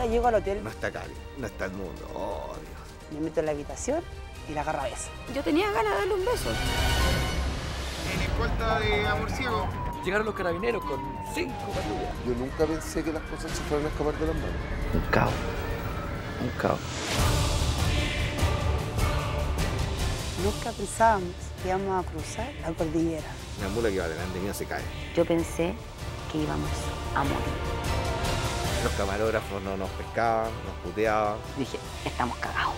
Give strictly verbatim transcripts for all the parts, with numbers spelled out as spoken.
hora llego al hotel. No está Cali, no está el mundo. Oh, Dios. Me meto en la habitación y la agarro a beso. Yo tenía ganas de darle un beso. En escolta de Amor Ciego. Llegaron los carabineros con cinco patrullas. Yo nunca pensé que las cosas se fueran a escapar de las manos. Un caos. Un caos. Nunca pensábamos que íbamos a cruzar la cordillera. Una mula que va delante mía se cae. Yo pensé que íbamos a morir. Los camarógrafos no nos pescaban, nos puteaban. Dije, estamos cagados.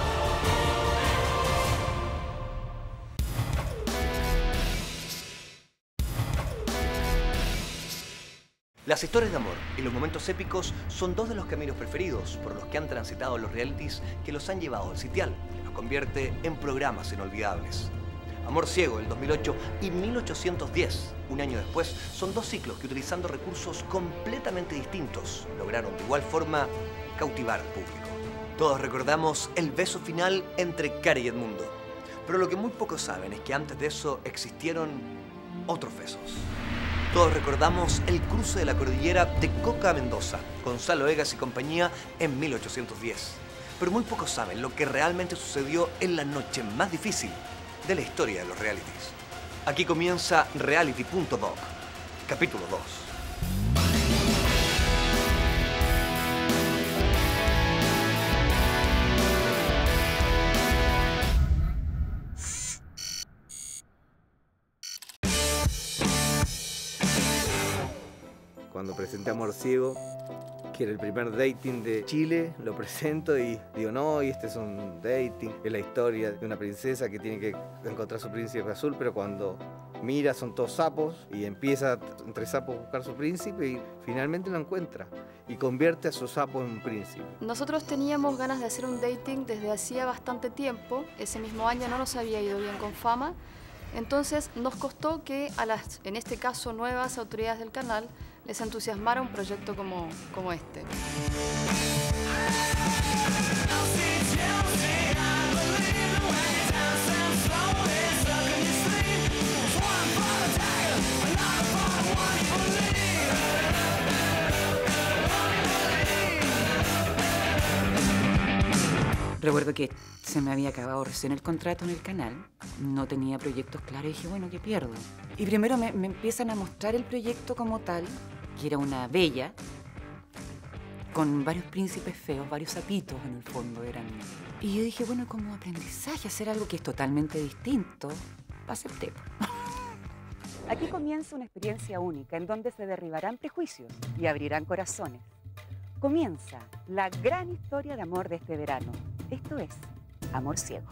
Las historias de amor y los momentos épicos son dos de los caminos preferidos por los que han transitado los realities que los han llevado al sitial y los convierte en programas inolvidables. Amor Ciego del dos mil ocho y mil ochocientos diez, un año después, son dos ciclos que, utilizando recursos completamente distintos, lograron de igual forma cautivar al público. Todos recordamos el beso final entre Cari y Edmundo, pero lo que muy pocos saben es que antes de eso existieron otros besos. Todos recordamos el cruce de la cordillera de Coca a Mendoza, Gonzalo Egas y compañía en mil ochocientos diez. Pero muy pocos saben lo que realmente sucedió en la noche más difícil de la historia de los realities. Aquí comienza Reality punto doc, capítulo dos. Cuando presenté Amor Ciego, que era el primer dating de Chile, lo presento y digo, no, y este es un dating, es la historia de una princesa que tiene que encontrar a su príncipe azul, pero cuando mira son todos sapos y empieza entre sapos a buscar su príncipe y finalmente lo encuentra y convierte a su sapo en un príncipe. Nosotros teníamos ganas de hacer un dating desde hacía bastante tiempo. Ese mismo año no nos había ido bien con Fama, entonces nos costó que a las, en este caso, nuevas autoridades del canal les entusiasmara un proyecto como, como este. Recuerdo que se me había acabado recién el contrato en el canal, no tenía proyectos claros y dije, bueno, ¿qué pierdo? Y primero me, me empiezan a mostrar el proyecto como tal, que era una bella, con varios príncipes feos, varios sapitos en el fondo eran. Y yo dije, bueno, como aprendizaje, hacer algo que es totalmente distinto, acepté. Aquí comienza una experiencia única en donde se derribarán prejuicios y abrirán corazones. Comienza la gran historia de amor de este verano. Esto es Amor Ciego.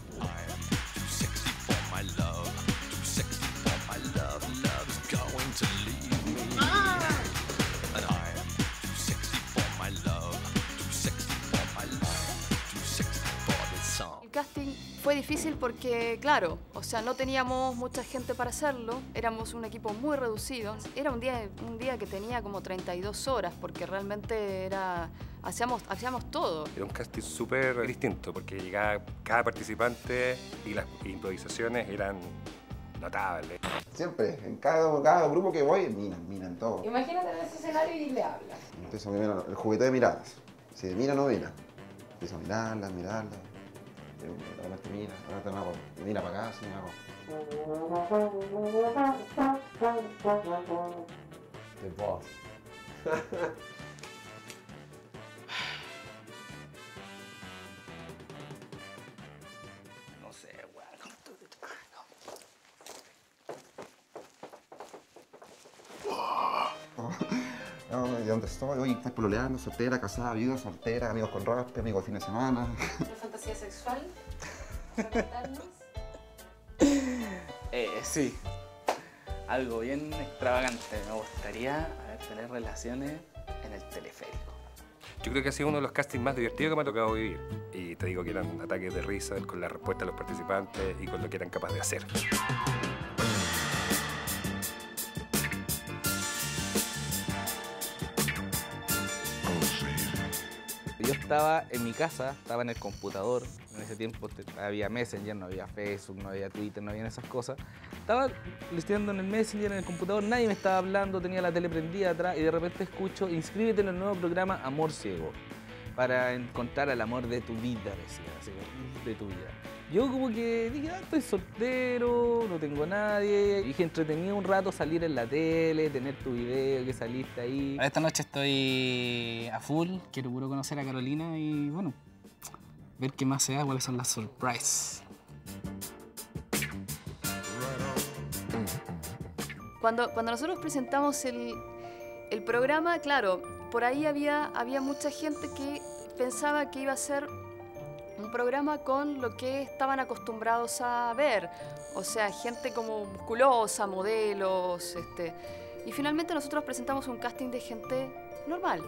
El casting fue difícil porque, claro, o sea, no teníamos mucha gente para hacerlo, éramos un equipo muy reducido. Era un día, un día que tenía como treinta y dos horas porque realmente era, hacíamos, hacíamos todo. Era un casting súper distinto porque llegaba cada participante y las improvisaciones eran notables. Siempre, en cada, cada grupo que voy, miran, miran todo. Imagínate en ese escenario y le hablas. Empiezo a mirar el juguete de miradas. Si mira, no mira. Empiezo a mirarlas, mirarlas. Ahora te mira, ahora te hago. Mira para acá, sí, me hago. The boss. No sé, weón. No, ¿de dónde estoy? Hoy estás pololeando, soltera, casada, viuda, soltera, amigos con raspe, amigos fin de semana. ¿Una fantasía sexual? ¿Para contarnos? Eh, sí. Algo bien extravagante. Me gustaría a ver, tener relaciones en el teleférico. Yo creo que ha sido uno de los castings más divertidos que me ha tocado vivir. Y te digo que eran ataques de risa con la respuesta de los participantes y con lo que eran capaces de hacer. Yo estaba en mi casa, estaba en el computador. En ese tiempo había Messenger, no había Facebook, no había Twitter, no había esas cosas. Estaba listeando en el Messenger, en el computador, nadie me estaba hablando, tenía la tele prendida atrás y de repente escucho, inscríbete en el nuevo programa Amor Ciego. para encontrar el amor de tu vida, decía, así, de tu vida. Yo como que dije, ah, estoy soltero, no tengo nadie. Dije, entretenido un rato salir en la tele, tener tu video, que saliste ahí. Esta noche estoy a full, quiero puro conocer a Carolina y bueno, ver qué más se da, cuáles son las surprises. Cuando, cuando nosotros presentamos el, el programa, claro, por ahí había, había mucha gente que pensaba que iba a ser un programa con lo que estaban acostumbrados a ver, o sea, gente como musculosa, modelos, este, y finalmente nosotros presentamos un casting de gente normal.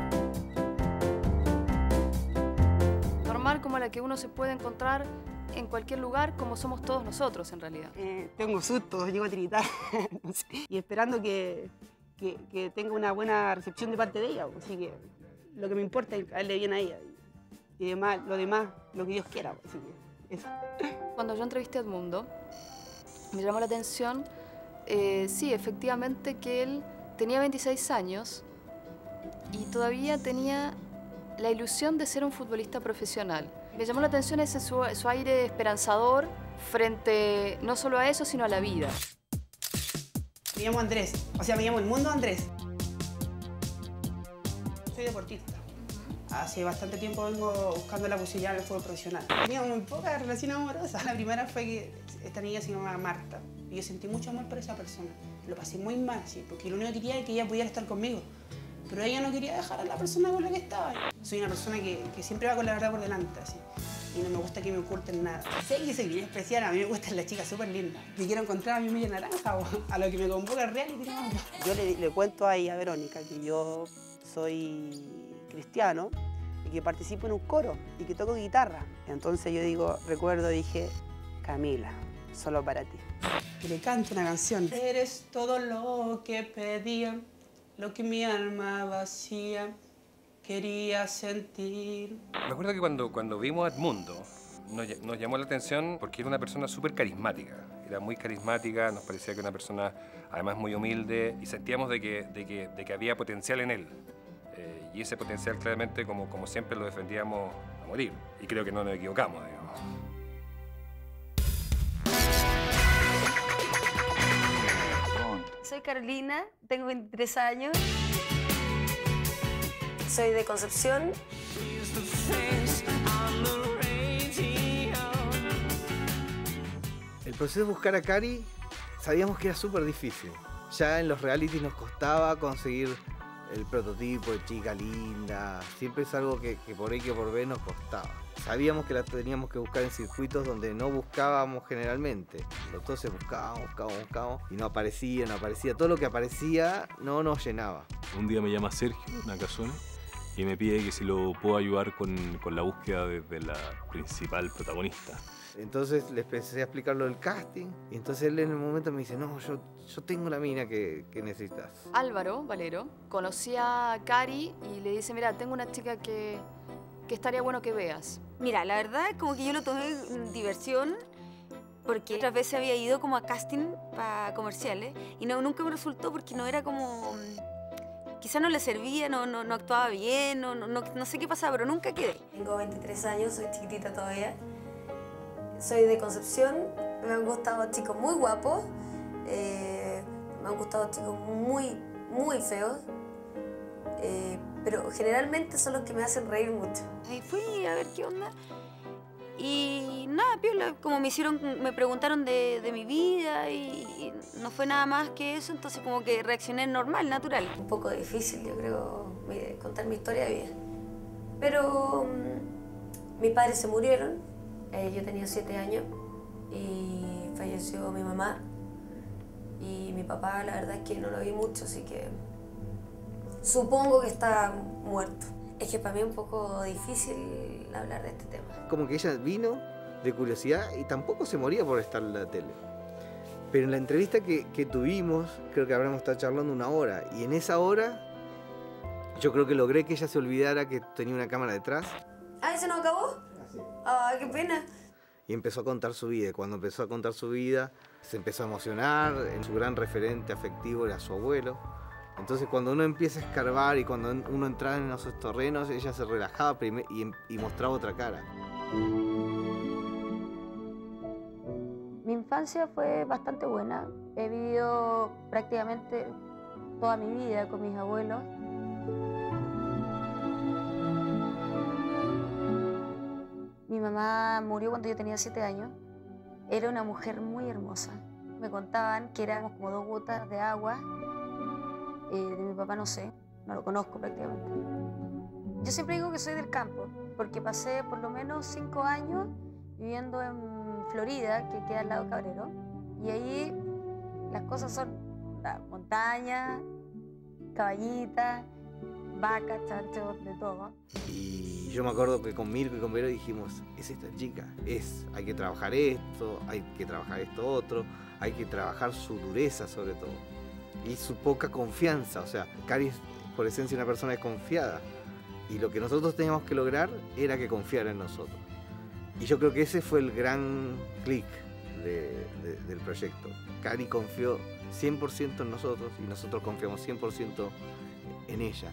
Normal como la que uno se puede encontrar en cualquier lugar, como somos todos nosotros en realidad. Eh, tengo susto, llego a tiritar, no sé, y esperando que, que, que tenga una buena recepción de parte de ella, así que lo que me importa es caerle bien a ella. Y demás, lo demás, lo que Dios quiera, así que eso. Cuando yo entrevisté a Edmundo, me llamó la atención, eh, sí, efectivamente que él tenía veintiséis años y todavía tenía la ilusión de ser un futbolista profesional. Me llamó la atención ese su, su aire esperanzador frente no solo a eso, sino a la vida. Me llamo Andrés, o sea, me llamo Edmundo Andrés. Soy deportista. Hace bastante tiempo vengo buscando la posibilidad del fútbol profesional. Tenía muy pocas relaciones amorosas. La primera fue que esta niña se llamaba Marta y yo sentí mucho amor por esa persona. Lo pasé muy mal, sí, porque lo único que quería era que ella pudiera estar conmigo. Pero ella no quería dejar a la persona con la que estaba. Soy una persona que, que siempre va con la verdad por delante, así. Y no me gusta que me oculten nada. Sé que soy bien especial, a mí me gustan las chicas súper lindas. Me quiero encontrar a mi media naranja o a lo que me convoca el reality. Yo le, le cuento ahí a Verónica que yo soy cristiano y que participo en un coro y que toco guitarra. Entonces yo digo, recuerdo, dije, Camila, solo para ti. Que le cante una canción. Eres todo lo que pedía, lo que mi alma vacía quería sentir. Me acuerdo que cuando, cuando vimos a Edmundo, nos, nos llamó la atención porque era una persona súper carismática. Era muy carismática, nos parecía que era una persona además muy humilde y sentíamos de que, de que, de que había potencial en él. Eh, y ese potencial claramente, como, como siempre, lo defendíamos a morir. Y creo que no nos equivocamos, digamos. Soy Carolina, tengo veintitrés años. Soy de Concepción. El proceso de buscar a Cari sabíamos que era súper difícil. Ya en los realities nos costaba conseguir el prototipo de chica linda. Siempre es algo que, que por A que por B nos costaba. Sabíamos que la teníamos que buscar en circuitos donde no buscábamos generalmente. Entonces buscábamos, buscábamos, buscábamos y no aparecía, no aparecía. Todo lo que aparecía no nos llenaba. Un día me llama Sergio Nakasone y me pide que si lo puedo ayudar con, con la búsqueda de, de la principal protagonista. Entonces le empecé a explicar lo del casting y entonces él en el momento me dice, no, yo, yo tengo la mina que, que necesitas. Álvaro Valero conocía a Cari y le dice, mira, tengo una chica que, que estaría bueno que veas. Mira, la verdad es como que yo lo tomé en diversión porque otras veces había ido como a casting para comerciales y no, nunca me resultó porque no era como... Quizás no le servía, no, no, no actuaba bien, no, no, no sé qué pasaba, pero nunca quedé. Tengo veintitrés años, soy chiquitita todavía. Soy de Concepción, me han gustado chicos muy guapos, eh, me han gustado chicos muy, muy feos, eh, pero generalmente son los que me hacen reír mucho. Y fui a ver qué onda y nada, piola, como me hicieron, me preguntaron de, de mi vida y, y no fue nada más que eso, entonces como que reaccioné normal, natural. Un poco difícil, yo creo, contar mi historia de vida, pero um, mis padres se murieron. Eh, yo tenía siete años y falleció mi mamá y mi papá, la verdad es que no lo vi mucho, así que supongo que está muerto. Es que para mí es un poco difícil hablar de este tema. Como que ella vino de curiosidad y tampoco se moría por estar en la tele. Pero en la entrevista que, que tuvimos, creo que habremos estado charlando una hora y en esa hora yo creo que logré que ella se olvidara que tenía una cámara detrás. ¿Ah, eso no acabó? ¡Ah, qué pena! Y empezó a contar su vida. Y cuando empezó a contar su vida, se empezó a emocionar. Su gran referente afectivo era su abuelo. Entonces cuando uno empieza a escarbar y cuando uno entraba en esos terrenos, ella se relajaba y, y mostraba otra cara. Mi infancia fue bastante buena. He vivido prácticamente toda mi vida con mis abuelos. Mi mamá murió cuando yo tenía siete años. Era una mujer muy hermosa. Me contaban que éramos como dos gotas de agua. Eh, de mi papá no sé, no lo conozco prácticamente. Yo siempre digo que soy del campo, porque pasé por lo menos cinco años viviendo en Florida, que queda al lado de Cabrero. Y ahí las cosas son la montaña, caballitas, vacas, chanchos, de todo. Y yo me acuerdo que con Mirko y con Vero dijimos, es esta chica, es, hay que trabajar esto, hay que trabajar esto otro, hay que trabajar su dureza sobre todo. Y su poca confianza, o sea, Cari es por esencia una persona desconfiada. Y lo que nosotros teníamos que lograr era que confiara en nosotros. Y yo creo que ese fue el gran clic de, de, del proyecto. Cari confió cien por ciento en nosotros y nosotros confiamos cien por ciento en ella.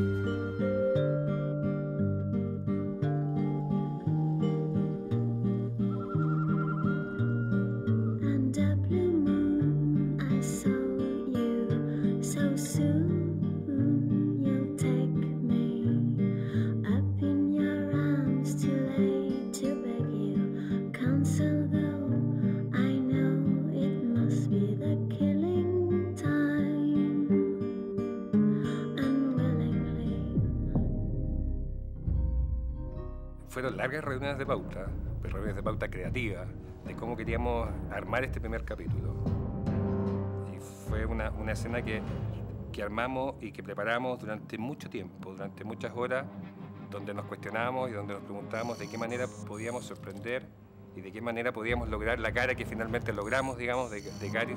Fueron largas reuniones de pauta, reuniones de pauta creativa, de cómo queríamos armar este primer capítulo. Y fue una, una escena que, que armamos y que preparamos durante mucho tiempo, durante muchas horas, donde nos cuestionábamos y donde nos preguntábamos de qué manera podíamos sorprender y de qué manera podíamos lograr la cara que finalmente logramos, digamos, de, de Cari.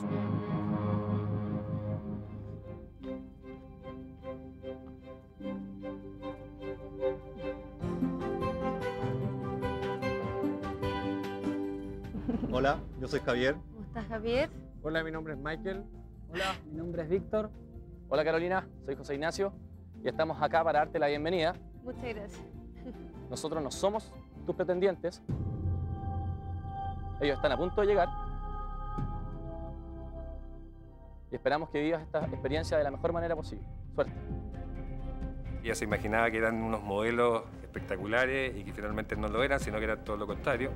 Hola, yo soy Javier. ¿Cómo estás, Javier? Hola, mi nombre es Michael. Hola, mi nombre es Víctor. Hola, Carolina, soy José Ignacio y estamos acá para darte la bienvenida. Muchas gracias. Nosotros no somos tus pretendientes. Ellos están a punto de llegar. Y esperamos que vivas esta experiencia de la mejor manera posible. Suerte. Ella se imaginaba que eran unos modelos espectaculares y que finalmente no lo eran, sino que eran todo lo contrario.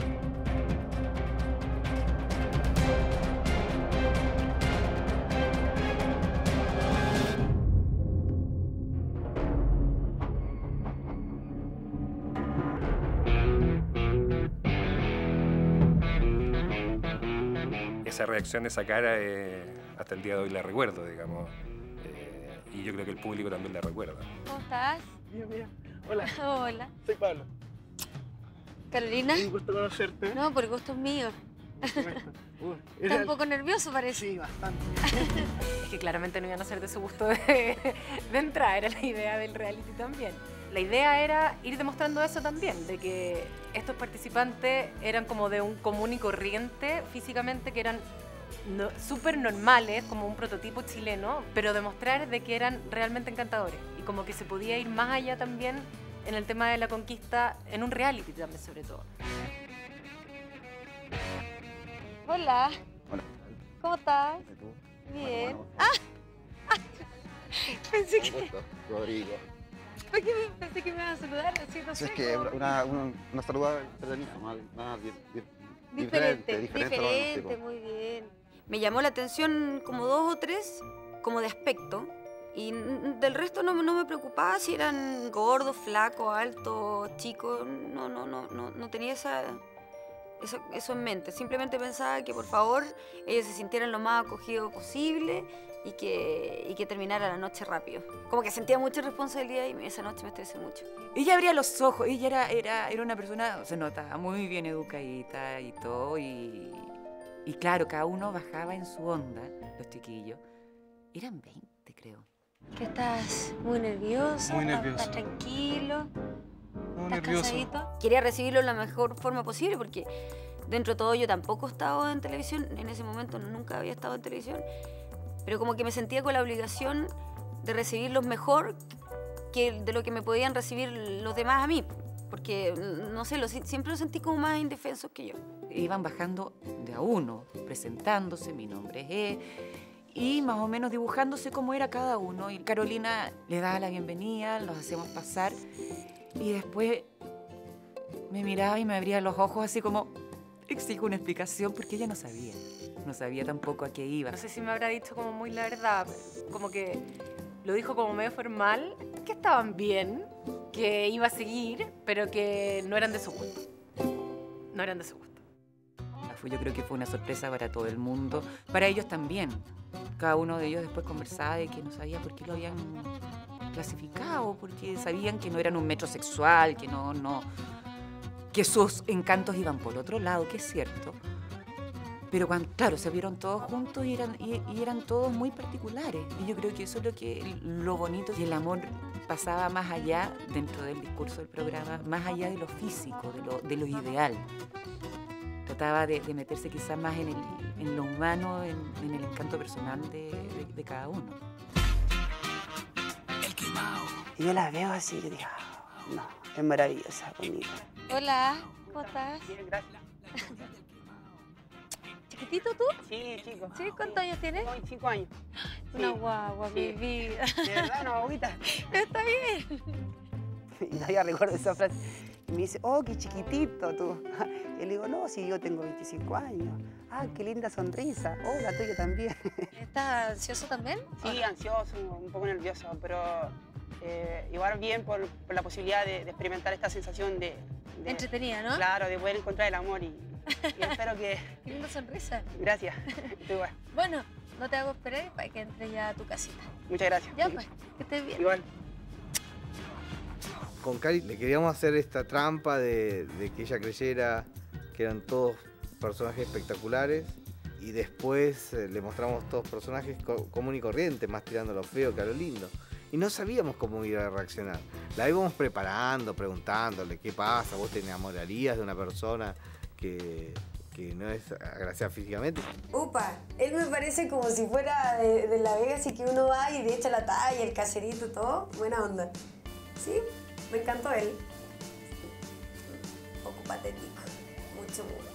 Esa reacción, esa cara, eh, hasta el día de hoy la recuerdo, digamos. Eh, y yo creo que el público también la recuerda. ¿Cómo estás? Bien, bien. Hola. Hola. Soy Pablo. ¿Carolina? Un gusto conocerte. No, por el gusto es mío. Uh, Está un poco nervioso, parece. Sí, bastante. Es que claramente no iban a ser de su gusto de, de entrar, era la idea del reality también. La idea era ir demostrando eso también, de que estos participantes eran como de un común y corriente físicamente, que eran no, súper normales, como un prototipo chileno, pero demostrar de que eran realmente encantadores y como que se podía ir más allá también en el tema de la conquista, en un reality también sobre todo. Hola. Hola. ¿Cómo estás? ¿Y tú? Bien. Bueno, bueno. ¡Ah! Pensé que... Un gusto, Rodrigo. ¿Por qué me- pensé que me iban a saludar? Así, no Sí, sé, es que como- una, una, una saludada entretenida, más, más di- di- Diferente, diferente, diferente, diferente, muy bien. Me llamó la atención como dos o tres, como de aspecto, y n- del resto no, no me preocupaba si eran gordos, flacos, altos, chicos, no, no, no, no, no tenía esa, eso, eso en mente. Simplemente pensaba que por favor ellos se sintieran lo más acogidos posible y que, y que terminara la noche rápido. Como que sentía mucha responsabilidad y esa noche me estresé mucho. Ella abría los ojos, ella era, era, era una persona, se notaba, muy bien educadita y todo, y, y claro, cada uno bajaba en su onda, los chiquillos. Eran veinte, creo. ¿Qué estás? ¿Muy nervioso? Muy ¿Estás- nervioso. ¿Estás tranquilo? No, ¿Estás nervioso. cansadito? Quería recibirlo de la mejor forma posible porque dentro de todo yo tampoco he estado en televisión, en ese momento nunca había estado en televisión, pero como que me sentía con la obligación de recibirlos mejor que de lo que me podían recibir los demás a mí, porque, no sé, lo, siempre los sentí como más indefensos que yo. Iban bajando de a uno, presentándose, mi nombre es E, y más o menos dibujándose cómo era cada uno. Y Carolina le daba la bienvenida, los hacíamos pasar, y después me miraba y me abría los ojos así como, exijo una explicación, porque ella no sabía. No sabía tampoco a qué iba. No sé si me habrá dicho como muy la verdad, como que lo dijo como medio formal, que estaban bien, que iba a seguir, pero que no eran de su gusto. No eran de su gusto. Yo creo que fue una sorpresa para todo el mundo, para ellos también. Cada uno de ellos después conversaba de que no sabía por qué lo habían clasificado, porque sabían que no eran un metrosexual, que no, no, que sus encantos iban por otro lado, que es cierto. Pero cuando, claro, se vieron todos juntos y eran, y, y eran todos muy particulares. Y yo creo que eso es lo, que, lo bonito, y el amor pasaba más allá, dentro del discurso del programa, más allá de lo físico, de lo, de lo ideal. Trataba de, de meterse quizás más en, el, en lo humano, en, en el encanto personal de, de, de cada uno. El quemado. Y yo la veo así y digo, no, es maravillosa conmigo. Hola, ¿cómo estás? Bien, gracias. ¿Chiquitito tú? Sí, chico. ¿Sí? ¿Cuántos años tienes? Cinco años. Una Sí. guagua, Sí. mi vida. De verdad, una guaguita. Está bien. Y todavía recuerdo esa frase. Y me dice, oh, qué chiquitito tú. Y le digo, no, si yo tengo veinticinco años. Ah, qué linda sonrisa. Oh, la tuya también. ¿Estás ansioso también? Sí, ansioso, un poco nervioso, pero eh, igual bien por, por la posibilidad de, de experimentar esta sensación de, de... Entretenida, ¿no? Claro, de poder encontrar el amor y, y espero que... Qué linda sonrisa. Gracias. Tú igual. Bueno, no te hago esperar para que entre ya a tu casita. Muchas gracias. Ya pues, que estés bien. Igual. Con Cari le queríamos hacer esta trampa de, de que ella creyera que eran todos personajes espectaculares y después eh, le mostramos todos personajes co común y corriente, más tirando lo feo que a lo lindo. Y no sabíamos cómo iba a reaccionar. La íbamos preparando, preguntándole qué pasa, vos te enamorarías de una persona que, que no es agraciada físicamente. Upa, él me parece como si fuera de, de La Vegas y que uno va y le echa la talla, el caserito, todo. Buena onda. Sí, me encantó él. Un poco patético, mucho, mucho.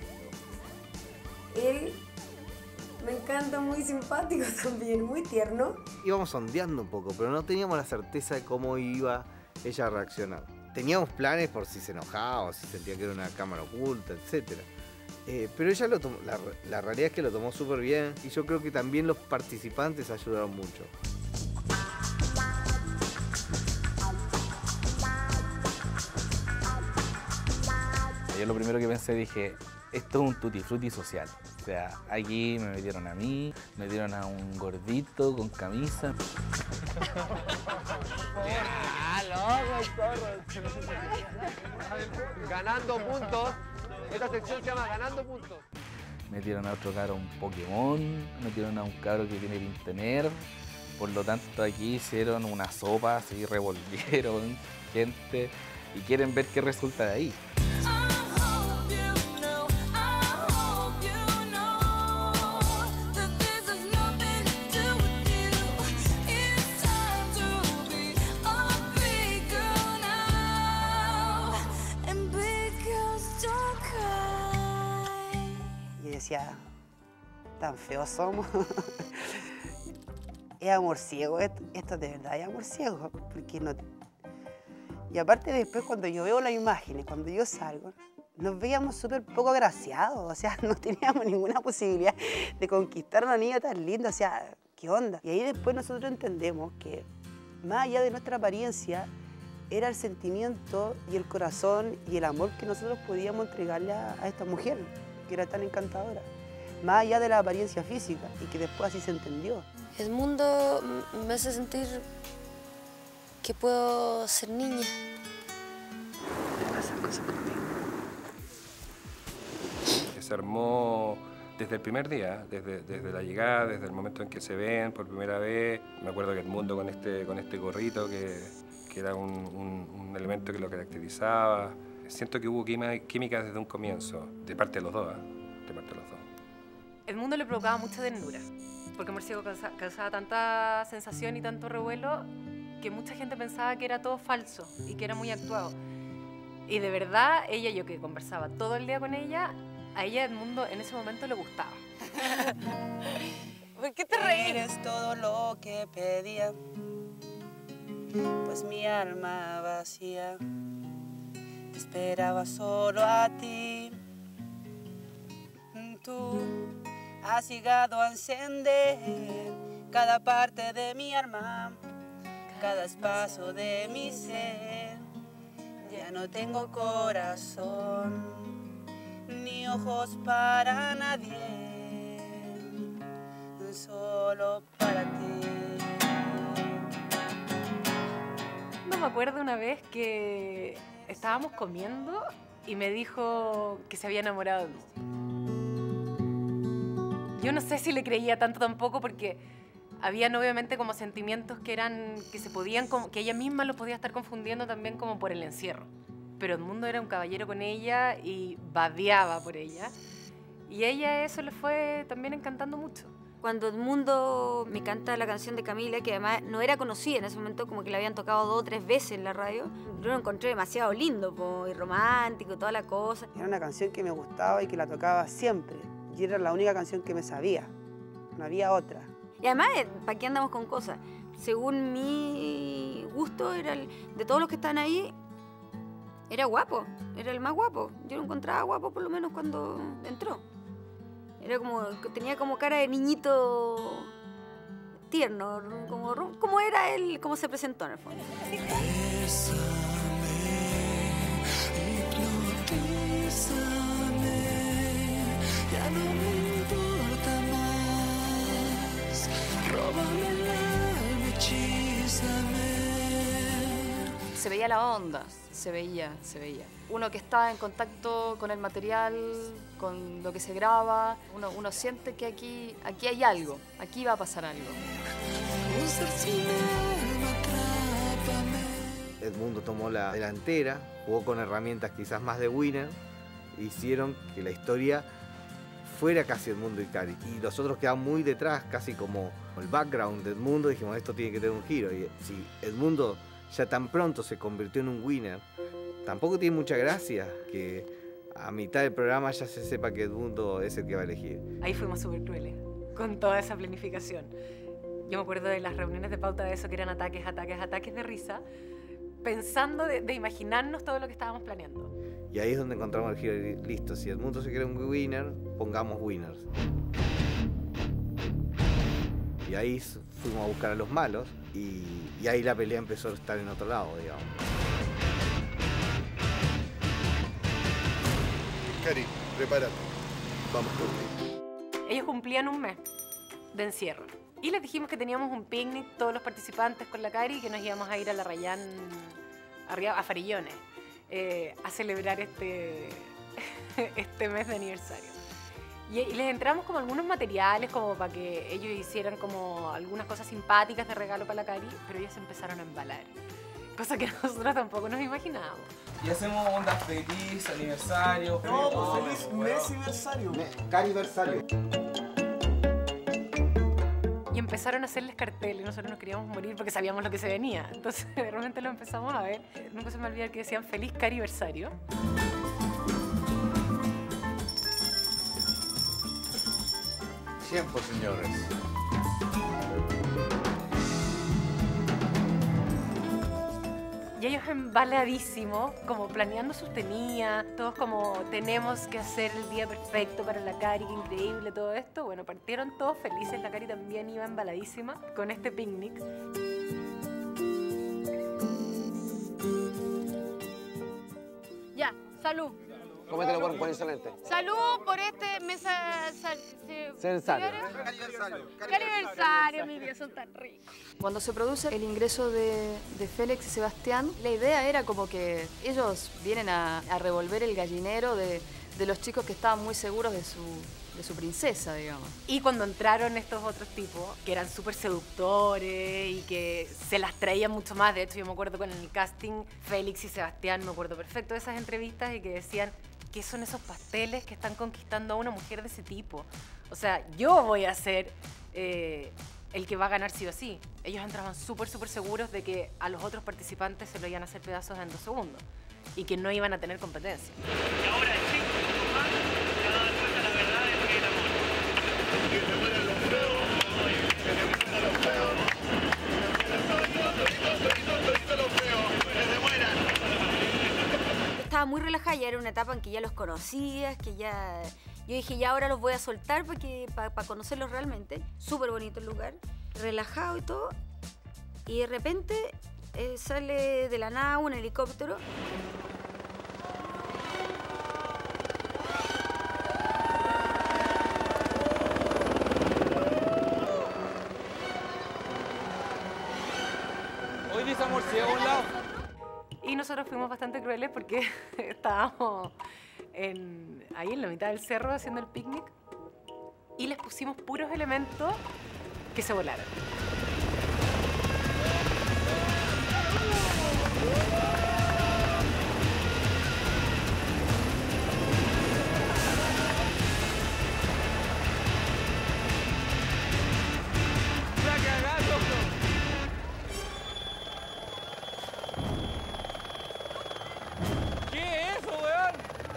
Él me encanta, muy simpático también, muy tierno. Íbamos sondeando un poco, pero no teníamos la certeza de cómo iba ella a reaccionar. Teníamos planes por si se enojaba o si sentía que era una cámara oculta, etcétera. Eh, pero ella lo tomó, la, la realidad es que lo tomó súper bien y yo creo que también los participantes ayudaron mucho. Yo lo primero que pensé, dije, esto es un tutti frutti social. O sea, aquí me metieron a mí, me metieron a un gordito con camisa. ¡Ah, loco, Ganando puntos. Esta sección se llama Ganando puntos. Metieron a otro cabro un Pokémon, metieron a un cabro que tiene pinta nerd. Por lo tanto, aquí hicieron una sopa, así revolvieron gente y quieren ver qué resulta de ahí. Y decía, tan feos somos. Es amor ciego, esto, esto de verdad es amor ciego. Porque no... Y aparte después cuando yo veo las imágenes, cuando yo salgo, nos veíamos súper poco agraciados. O sea, no teníamos ninguna posibilidad de conquistar a una niña tan linda. O sea, ¿qué onda? Y ahí después nosotros entendemos que más allá de nuestra apariencia, era el sentimiento y el corazón y el amor que nosotros podíamos entregarle a, a esta mujer, que era tan encantadora. Más allá de la apariencia física, y que después así se entendió. Edmundo me hace sentir que puedo ser niña. Me pasan cosas contigo. Se armó desde el primer día, desde, desde la llegada, desde el momento en que se ven por primera vez. Me acuerdo que Edmundo con este, con este gorrito, que, que era un, un, un elemento que lo caracterizaba. Siento que hubo química desde un comienzo, de parte de los dos, ¿eh? De parte de los dos. Edmundo le provocaba mucha ternura. porque Amor Ciego causa, causaba tanta sensación y tanto revuelo que mucha gente pensaba que era todo falso y que era muy actuado. Y de verdad, ella, yo que conversaba todo el día con ella, a ella Edmundo en ese momento le gustaba. ¿Por qué te reíes? Eres todo lo que pedía, pues mi alma vacía te esperaba solo a ti. Tú has llegado a encender cada parte de mi alma, cada espacio de mi ser. Ya no tengo corazón ni ojos para nadie, solo para ti. No me acuerdo una vez que estábamos comiendo y me dijo que se había enamorado de mí. Yo no sé si le creía tanto tampoco porque habían obviamente como sentimientos que eran, que se podían, que ella misma los podía estar confundiendo también como por el encierro. Pero Edmundo era un caballero con ella y babeaba por ella. Y a ella eso le fue también encantando mucho. Cuando Edmundo me canta la canción de Camila, que además no era conocida en ese momento, como que la habían tocado dos o tres veces en la radio, yo lo encontré demasiado lindo, po, y romántico, toda la cosa. Era una canción que me gustaba y que la tocaba siempre. Y era la única canción que me sabía. No había otra. Y además, ¿para qué andamos con cosas? Según mi gusto, era el, de todos los que están ahí, era guapo. Era el más guapo. Yo lo encontraba guapo por lo menos cuando entró. Era como, tenía como cara de niñito tierno, como, como era él, como se presentó en el fondo. Ya no me importa más, róbame el alma, hechízame. Se veía la onda, se veía, se veía. Uno que está en contacto con el material, con lo que se graba, uno, uno siente que aquí, aquí hay algo, aquí va a pasar algo. Edmundo tomó la delantera, jugó con herramientas quizás más de Winner, hicieron que la historia fuera casi Edmundo y Cari. Y nosotros quedamos muy detrás, casi como el background de Edmundo, dijimos esto tiene que tener un giro. Y si Edmundo ya tan pronto se convirtió en un winner, tampoco tiene mucha gracia que a mitad del programa ya se sepa que Edmundo es el que va a elegir. Ahí fuimos súper crueles, con toda esa planificación. Yo me acuerdo de las reuniones de pauta de eso, que eran ataques, ataques, ataques de risa, pensando de, de imaginarnos todo lo que estábamos planeando. Y ahí es donde encontramos el giro. Listo, si Edmundo se quiere un winner, pongamos winners. Y ahí fuimos a buscar a los malos y, y ahí la pelea empezó a estar en otro lado, digamos. Cari, prepárate. Vamos por ti. Ellos cumplían un mes de encierro. Y les dijimos que teníamos un picnic, todos los participantes con la Cari, y que nos íbamos a ir a la Rayán, arriba, a Farillones, eh, a celebrar este, este mes de aniversario. Y, y les entramos como algunos materiales como para que ellos hicieran como algunas cosas simpáticas de regalo para la Cari, pero ellos se empezaron a embalar, cosa que nosotros tampoco nos imaginábamos. Y hacemos onda feliz, aniversario. No, pues feliz mes-aniversario. Cariversario. Y empezaron a hacerles carteles, nosotros nos queríamos morir porque sabíamos lo que se venía. Entonces, realmente lo empezamos a ver. Nunca se me olvida que decían feliz cariversario. Tiempo, señores. Y ellos embaladísimos, como planeando sus tenías, todos como tenemos que hacer el día perfecto para la Cari, qué increíble todo esto. Bueno, partieron todos felices, la Cari también iba embaladísima con este picnic. Ya, salud. Cómetelo con buen excelente. Salud por este mesa... Sal, se, Censario. Cariversario, mi vida, son tan ricos. Cuando se produce el ingreso de, de Félix y Sebastián, la idea era como que ellos vienen a, a revolver el gallinero de, de los chicos que estaban muy seguros de su, de su princesa, digamos. Y cuando entraron estos otros tipos, que eran súper seductores y que se las traían mucho más, de hecho yo me acuerdo con el casting, Félix y Sebastián, me acuerdo perfecto de esas entrevistas y que decían, ¿qué son esos pasteles que están conquistando a una mujer de ese tipo? O sea, yo voy a ser eh, el que va a ganar sí o sí. Ellos entraban súper, súper seguros de que a los otros participantes se lo iban a hacer pedazos en dos segundos y que no iban a tener competencia. Y ahora en cinco minutos más se va a dar cuenta la verdad de lo que es el amor. Que se mueran los feos, que se mueran los feos, que los feos, que se mueran. Estaba muy relajada, ya era una etapa en que ya los conocías, que ya... Yo dije, ya ahora los voy a soltar para pa, pa conocerlos realmente. Súper bonito el lugar, relajado y todo. Y de repente eh, sale de la nada un helicóptero. Hoy dice amor ciego a un lado. Y nosotros fuimos bastante crueles porque estábamos en, ahí en la mitad del cerro haciendo el picnic y les pusimos puros elementos que se volaran. ¿Qué es eso, weón?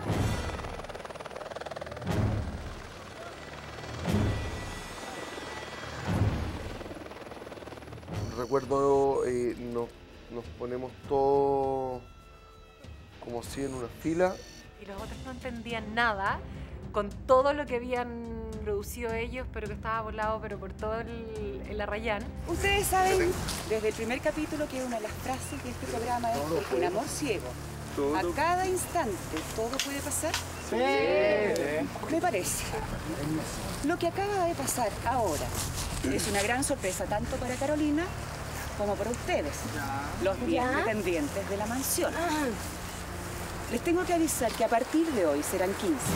Recuerdo, eh, nos, nos ponemos todos como así en una fila. Y los otros no entendían nada con todo lo que habían producido ellos, pero que estaba volado pero por todo el, el arrayán. Ustedes saben desde el primer capítulo que una de las frases de este programa es un amor ciego. A cada instante todo puede pasar. Sí. Me parece. Lo que acaba de pasar ahora es una gran sorpresa tanto para Carolina como para ustedes, los diez pretendientes de la mansión. Les tengo que avisar que a partir de hoy serán quince.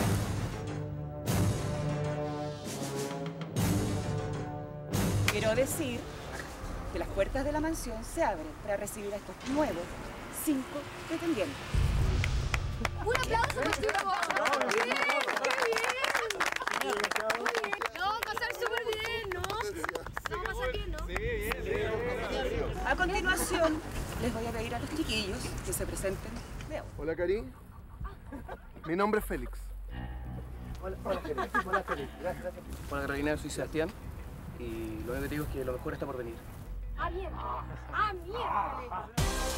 Quiero decir que las puertas de la mansión se abren para recibir a estos nuevos cinco pretendientes. ¡Un aplauso para ti, por ¡Bien! ¡Qué bien! No, vamos a pasar súper bien, ¿no? Vamos a pasar bien, ¿no? Sí, bien, bien. A continuación, les voy a pedir a los chiquillos que se presenten. Leo. Hola, Cari. Mi nombre es Félix. Hola, hola, Félix. Hola, Félix. Gracias, gracias. Hola, Carolina, soy Sebastián. Y lo único que te digo es que lo mejor está por venir. ¡Ah, bien! ¡Ah, mierda!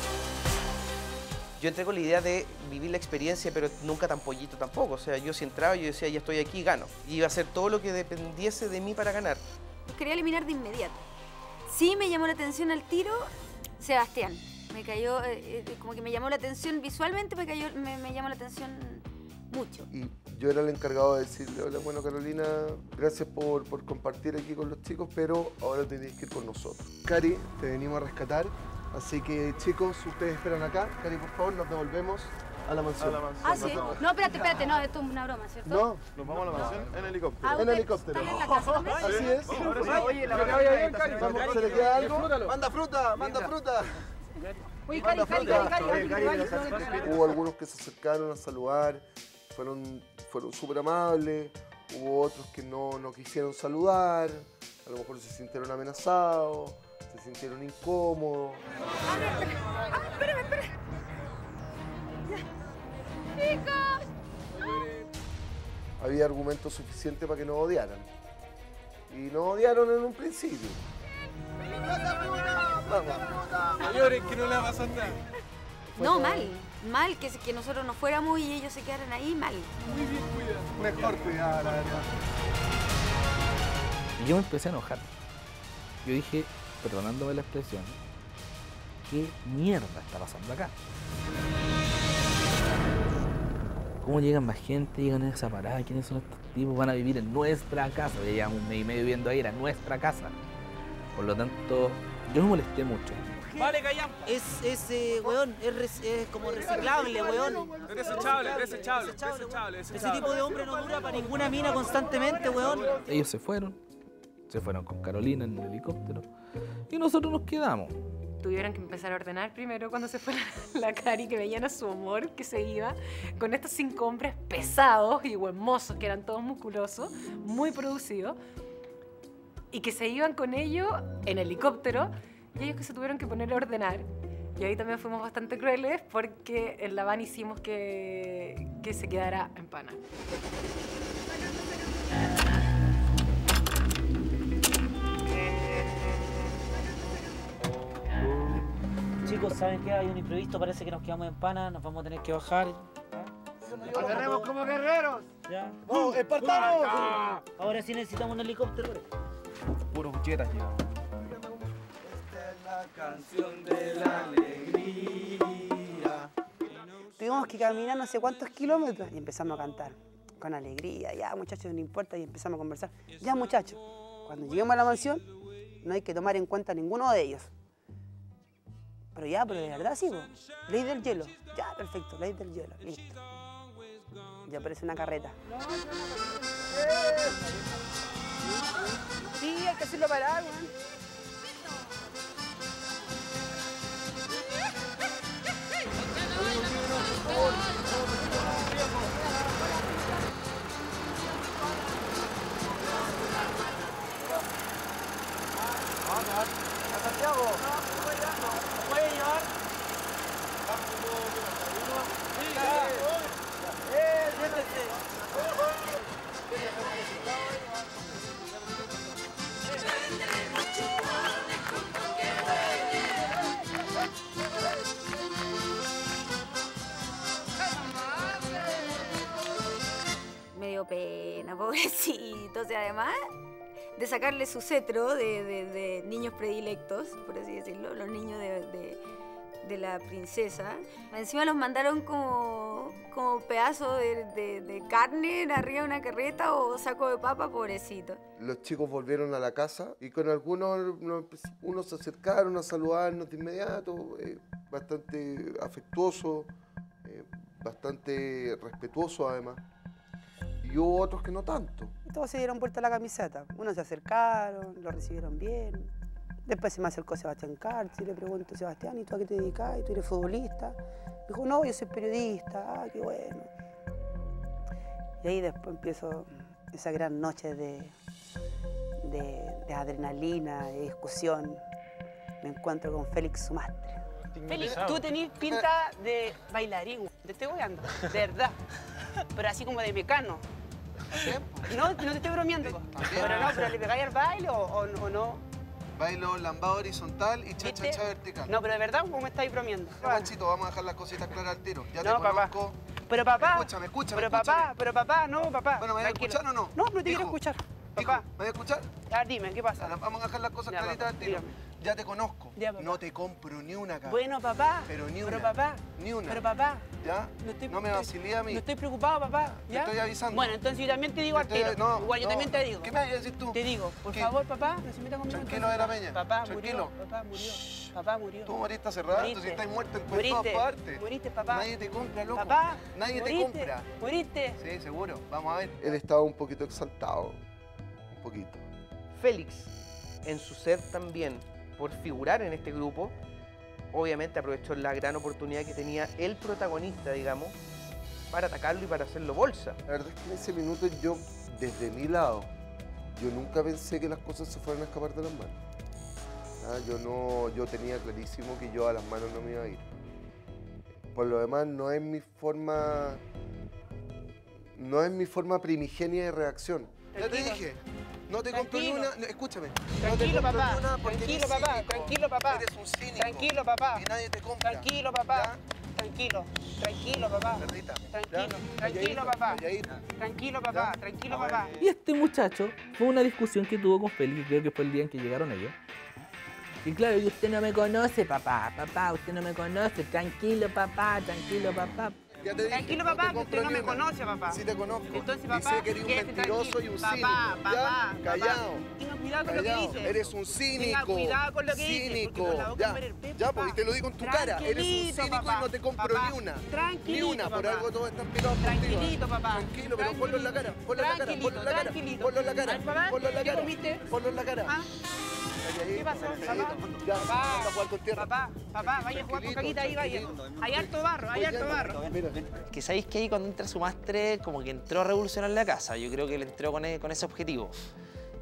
Yo entré con la idea de vivir la experiencia, pero nunca tan pollito tampoco. O sea, yo si entraba, yo decía, ya estoy aquí, gano. Y iba a hacer todo lo que dependiese de mí para ganar. Los quería eliminar de inmediato. Sí me llamó la atención al tiro Sebastián. Me cayó, eh, eh, como que me llamó la atención visualmente, me, cayó, me, me llamó la atención mucho. Y yo era el encargado de decirle, hola, bueno, Carolina, gracias por, por compartir aquí con los chicos, pero ahora tenés que ir con nosotros. Cari, te venimos a rescatar, así que chicos, ustedes esperan acá. Cari, por favor, nos devolvemos a la mansión. A la mansión. Ah, sí. No, espérate, espérate, no, esto es una broma, ¿cierto? No, nos vamos a la mansión en helicóptero. Ah, en ¿usted helicóptero. está en la casa también? Así es. Oye, la verdad verdad Cari, vamos, ¿se le queda algo? Manda fruta, manda fruta. Oye, Cari, Cari, Cari, Cari, Hubo algunos que se acercaron a saludar, fueron, fueron súper amables, hubo otros que no, no quisieron saludar, a lo mejor se sintieron amenazados, se sintieron incómodos. Espérame, espérame. ¡Chicos! Había argumentos suficientes para que nos odiaran. Y nos odiaron en un principio. Vamos. Señores, que no le va a pasar nada. No, mal. Mal que, que nosotros nos fuéramos y ellos se quedaran ahí, mal. Muy bien cuidado. Mejor cuidado, la verdad. Y yo me empecé a enojar. Yo dije, perdonándome la expresión, ¿qué mierda está pasando acá? ¿Cómo llegan más gente? Llegan a esa parada. ¿Quiénes son estos tipos? Van a vivir en nuestra casa. Ya llevamos un mes y medio viviendo ahí, era nuestra casa. Por lo tanto, yo me molesté mucho. Vale, callan. Es, es eh, weón, es, res- es como reciclable, weón. Es desechable, desechable, desechable. Ese tipo de hombre no dura para ninguna mina constantemente, weón. Ellos se fueron. Se fueron con Carolina en el helicóptero. Y nosotros nos quedamos. Tuvieron que empezar a ordenar primero cuando se fue la, la Cari, que veían a su amor que se iba con estos cinco hombres pesados y hermosos, que eran todos musculosos, muy producidos. y que se iban con ellos en helicóptero y ellos que se tuvieron que poner a ordenar. Y ahí también fuimos bastante crueles porque en la van hicimos que, que se quedara en pana. Chicos, ¿saben qué? Hay un imprevisto, parece que nos quedamos en pana, nos vamos a tener que bajar. ¡Agarremos como guerreros! ¿Ya? ¡Vamos, espartanos! Ahora sí necesitamos un helicóptero. Puros buchetas ya. La canción de la alegría. Tuvimos que caminar no sé cuántos kilómetros y empezamos a cantar con alegría. Ya, muchachos, no importa, y empezamos a conversar. Ya, muchachos, cuando lleguemos a la mansión no hay que tomar en cuenta ninguno de ellos. Pero ya, pero de verdad sigo. Ley del hielo. Ya, perfecto, ley del hielo. Listo. Ya aparece una carreta. Sí, hay que hacerlo parar, weón. ¿A Santiago? ¿Puede llevar? ¡Eh, siéntese! Me dio pena, pobrecito. O sea, además de sacarle su cetro de, de, de niños predilectos, por así decirlo, los niños de, de, de la princesa. Encima los mandaron como, como pedazo de, de, de carne arriba de una carreta o saco de papa, pobrecito. Los chicos volvieron a la casa y con algunos nos- unos se acercaron a saludarnos de inmediato, eh, bastante afectuoso, eh, bastante respetuoso además. Y hubo otros que no tanto. Y todos se dieron vuelta a la camiseta. Unos se acercaron, lo recibieron bien. Después se me acercó Sebastián Carti y le pregunto, Sebastián, ¿y tú a qué te dedicas? ¿Y tú eres futbolista? Me dijo, no, yo soy periodista. Ah, qué bueno. Y ahí después empiezo esa gran noche de, de, de adrenalina, de discusión. Me encuentro con Félix Sumastre. Félix, tú tenés pinta de bailarín. Te estoy weando, de verdad. Pero así como de mecano. No, no te estoy bromeando. Pero no, pero ¿le pegáis al baile o, o, o no? Bailo lambada horizontal y ¿Viste? cha-cha-cha vertical. No, pero de verdad, ¿cómo me estáis bromeando? Ya, Panchito, vamos a dejar las cositas claras al tiro. Ya No, te papá. conozco. Pero papá. Escúchame, escúchame, Pero escúchame. papá, pero papá, no, papá. Bueno, ¿me vas a Tranquilo. escuchar o no? No, no te quiero Hijo, escuchar. Papá. ¿Me vas a escuchar? Ah, dime, ¿qué pasa? Vamos a dejar las cosas Ya, claritas papá, al tiro. dígame. Ya te conozco. Ya, papá. No te compro ni una cara. Bueno, papá. Pero ni una. Pero papá. Ni una. Pero papá. ¿Ya? No, estoy, No me vacilé a mí. No estoy preocupado, papá. Te ¿Ya? estoy avisando. Bueno, entonces yo también te digo Te al estoy- tiro. no, Igual yo no. también te digo. ¿Qué me vas a decir tú? Te digo, por ¿Qué? favor, papá, no se meta conmigo. Tranquilo entonces. de la peña. Papá Tranquilo. murió. Papá murió. Papá murió. Tú moriste hace rato, Moriste. si estás muerto en, en Moriste. todas partes. Moriste, papá. Nadie te compra, loco. Papá. Nadie moriste. te compra. Moriste. Sí, seguro. Vamos a ver. Él estaba un poquito exaltado. Un poquito. Félix, en su ser también, por figurar en este grupo, obviamente aprovechó la gran oportunidad que tenía el protagonista, digamos, para atacarlo y para hacerlo bolsa. La verdad es que en ese minuto yo, desde mi lado, yo nunca pensé que las cosas se fueran a escapar de las manos. Ah, yo, no, yo tenía clarísimo que yo a las manos no me iba a ir. Por lo demás, no es mi forma, no es mi forma primigenia de reacción. Ya te Tranquilo. dije, no te compro ni Tranquilo. una, no, escúchame. Tranquilo, no te compro papá. ni una porque Tranquilo, eres papá. cínico. Tranquilo, papá. Eres un cínico. Tranquilo, papá. Y nadie te compra. Tranquilo, papá. Tranquilo. Tranquilo, papá. Perrita. Tranquilo. Tranquilo, papá. Tranquilo, papá. Tranquilo, papá. Y este muchacho fue una discusión que tuvo con Félix, creo que fue el día en que llegaron ellos. Y claro, y usted no me conoce, papá, papá, usted no me conoce, tranquilo, papá, tranquilo, papá. Ya te dije, Tranquilo, no te papá, que compro usted no ni me una. conoce, papá. Sí te conozco. Entonces, Y papá, sé que eres un quédese mentiroso tranquilo. y un Papá, cínico. papá, ¿Ya? papá. Callado. Tenga cuidado con Callado. lo que dice. Eres un cínico. Tenga cuidado con lo que dice. Cínico. porque con la boca Ya, muere el pez, ya, papá. pues, y te lo digo en tu cara. Eres un Tranquilito, cínico papá. y no te compro Papá, ni una. Ni Tranquilito, una. Por papá. algo todos están pirados por ti, Tranquilito, ¿va? papá. Tranquilo, pero ponlo en la cara. Ponlo en la cara. Ponlo en la cara. Tranquilito. Ponlo en la cara. Ay, papá, Ponlo en la ¿qué cara. comiste? Ponlo en la cara. ¿Ah? ¿Qué pasó, papá? Ya, Papá, vamos a jugar con tierra. papá, papá, vaya a jugar con caquita ahí, vaya. Hay harto barro, hay harto barro. Que sabéis que ahí cuando entra Sumastre, como que entró a revolucionar la casa. Yo creo que él entró con, e- con ese objetivo.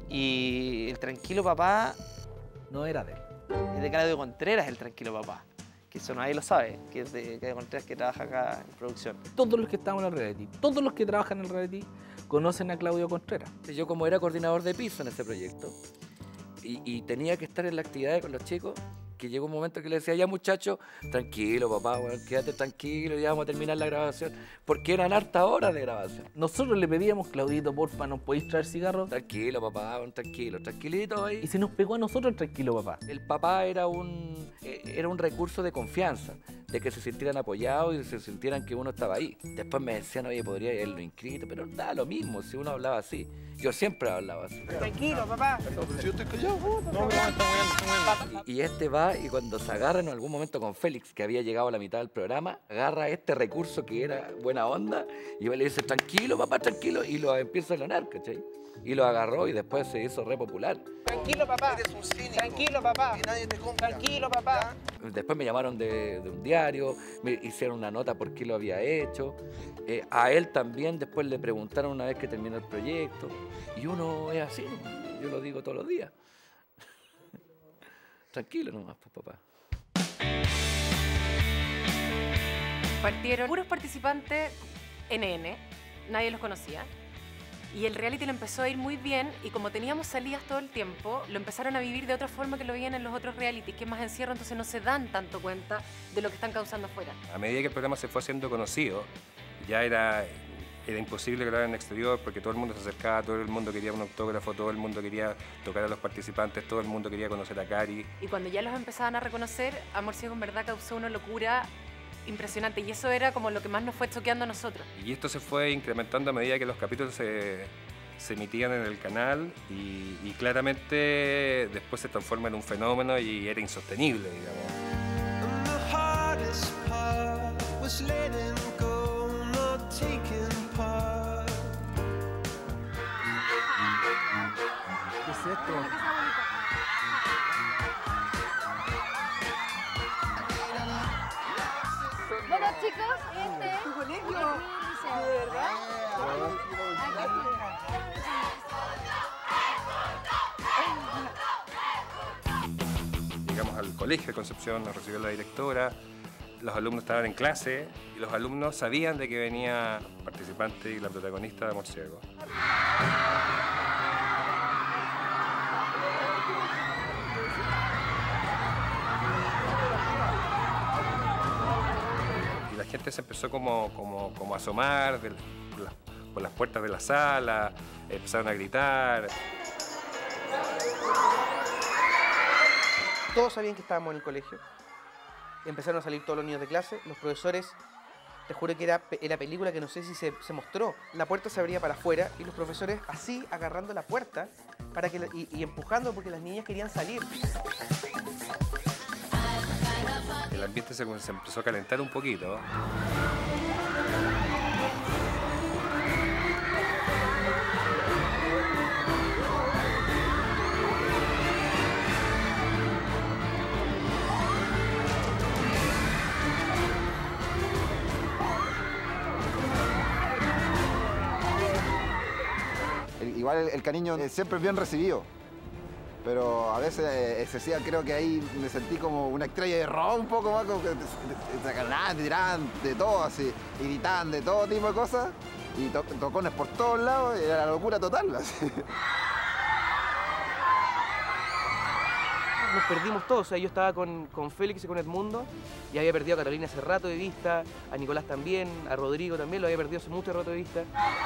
Y el Tranquilo Papá no era de él. Es de Claudio Contreras, el Tranquilo Papá. Que eso nadie lo sabe, que es de Claudio Contreras, que trabaja acá en producción. Todos los que estamos en el reality, todos los que trabajan en el reality conocen a Claudio Contreras. Yo como era coordinador de piso en ese proyecto y, y tenía que estar en la actividad con los chicos, que llegó un momento que le decía, ya muchachos, tranquilo papá, bueno, quédate tranquilo, ya vamos a terminar la grabación, porque eran hartas horas de grabación. Nosotros le pedíamos, Claudito, porfa, ¿nos podéis traer cigarros? Tranquilo papá, bueno, tranquilo, tranquilito ahí. Y se nos pegó a nosotros el tranquilo papá. El papá era un, era un recurso de confianza, de que se sintieran apoyados y se sintieran que uno estaba ahí. Después me decían, oye, podría haberlo inscrito, pero da lo mismo si uno hablaba así. Yo siempre hablaba así. Tranquilo, papá. No, pero si yo estoy callado. No, no, está muy bien. Y, y este va y cuando se agarra en algún momento con Félix, que había llegado a la mitad del programa, agarra este recurso que era buena onda y le dice, tranquilo, papá, tranquilo, y lo empieza a lonar, ¿cachai? Y lo agarró y después se hizo re popular. Tranquilo, papá. Eres un cínico. Tranquilo, papá. Y nadie te compra. Tranquilo, papá. Después me llamaron de, de un diario, me hicieron una nota por qué lo había hecho. Eh, a él también después le preguntaron una vez que terminó el proyecto. Y uno es así, yo lo digo todos los días. Tranquilo nomás, pues, papá. Partieron puros participantes N N, nadie los conocía. Y el reality le empezó a ir muy bien y como teníamos salidas todo el tiempo, lo empezaron a vivir de otra forma que lo veían en los otros realities, que es más encierro, entonces no se dan tanto cuenta de lo que están causando afuera. A medida que el programa se fue haciendo conocido, ya era, era imposible grabar en el exterior porque todo el mundo se acercaba, todo el mundo quería un autógrafo, todo el mundo quería tocar a los participantes, todo el mundo quería conocer a Cari. Y cuando ya los empezaban a reconocer, Amor Ciego en verdad causó una locura impresionante y eso era como lo que más nos fue choqueando a nosotros. Y esto se fue incrementando a medida que los capítulos se, se emitían en el canal y, y claramente después se transforma en un fenómeno y era insostenible, digamos. ¿Qué es esto? Bueno, chicos, este es tu colegio. ¿De verdad? Llegamos al colegio de Concepción, nos recibió la directora, los alumnos estaban en clase y los alumnos sabían de que venía participante y la protagonista de Amor Ciego. La gente se empezó como, como, como a asomar de, por, las, por las puertas de la sala, empezaron a gritar. Todos sabían que estábamos en el colegio. Empezaron a salir todos los niños de clase. Los profesores, te juro que era, era película que no sé si se, se mostró. La puerta se abría para afuera y los profesores así agarrando la puerta para que, y, y empujando porque las niñas querían salir. El ambiente se, se empezó a calentar un poquito. Igual el, el cariño eh, siempre es bien recibido. Pero a veces eh, excesiva, creo que ahí me sentí como una estrella de rock un poco más, como que te sacaban, te tiraban de todo así, y gritaban de todo tipo de cosas, y to tocones por todos lados, y era la locura total. Así. Nos perdimos todos, o sea, yo estaba con, con Félix y con Edmundo, y había perdido a Carolina hace rato de vista, a Nicolás también, a Rodrigo también, lo había perdido hace mucho rato de vista.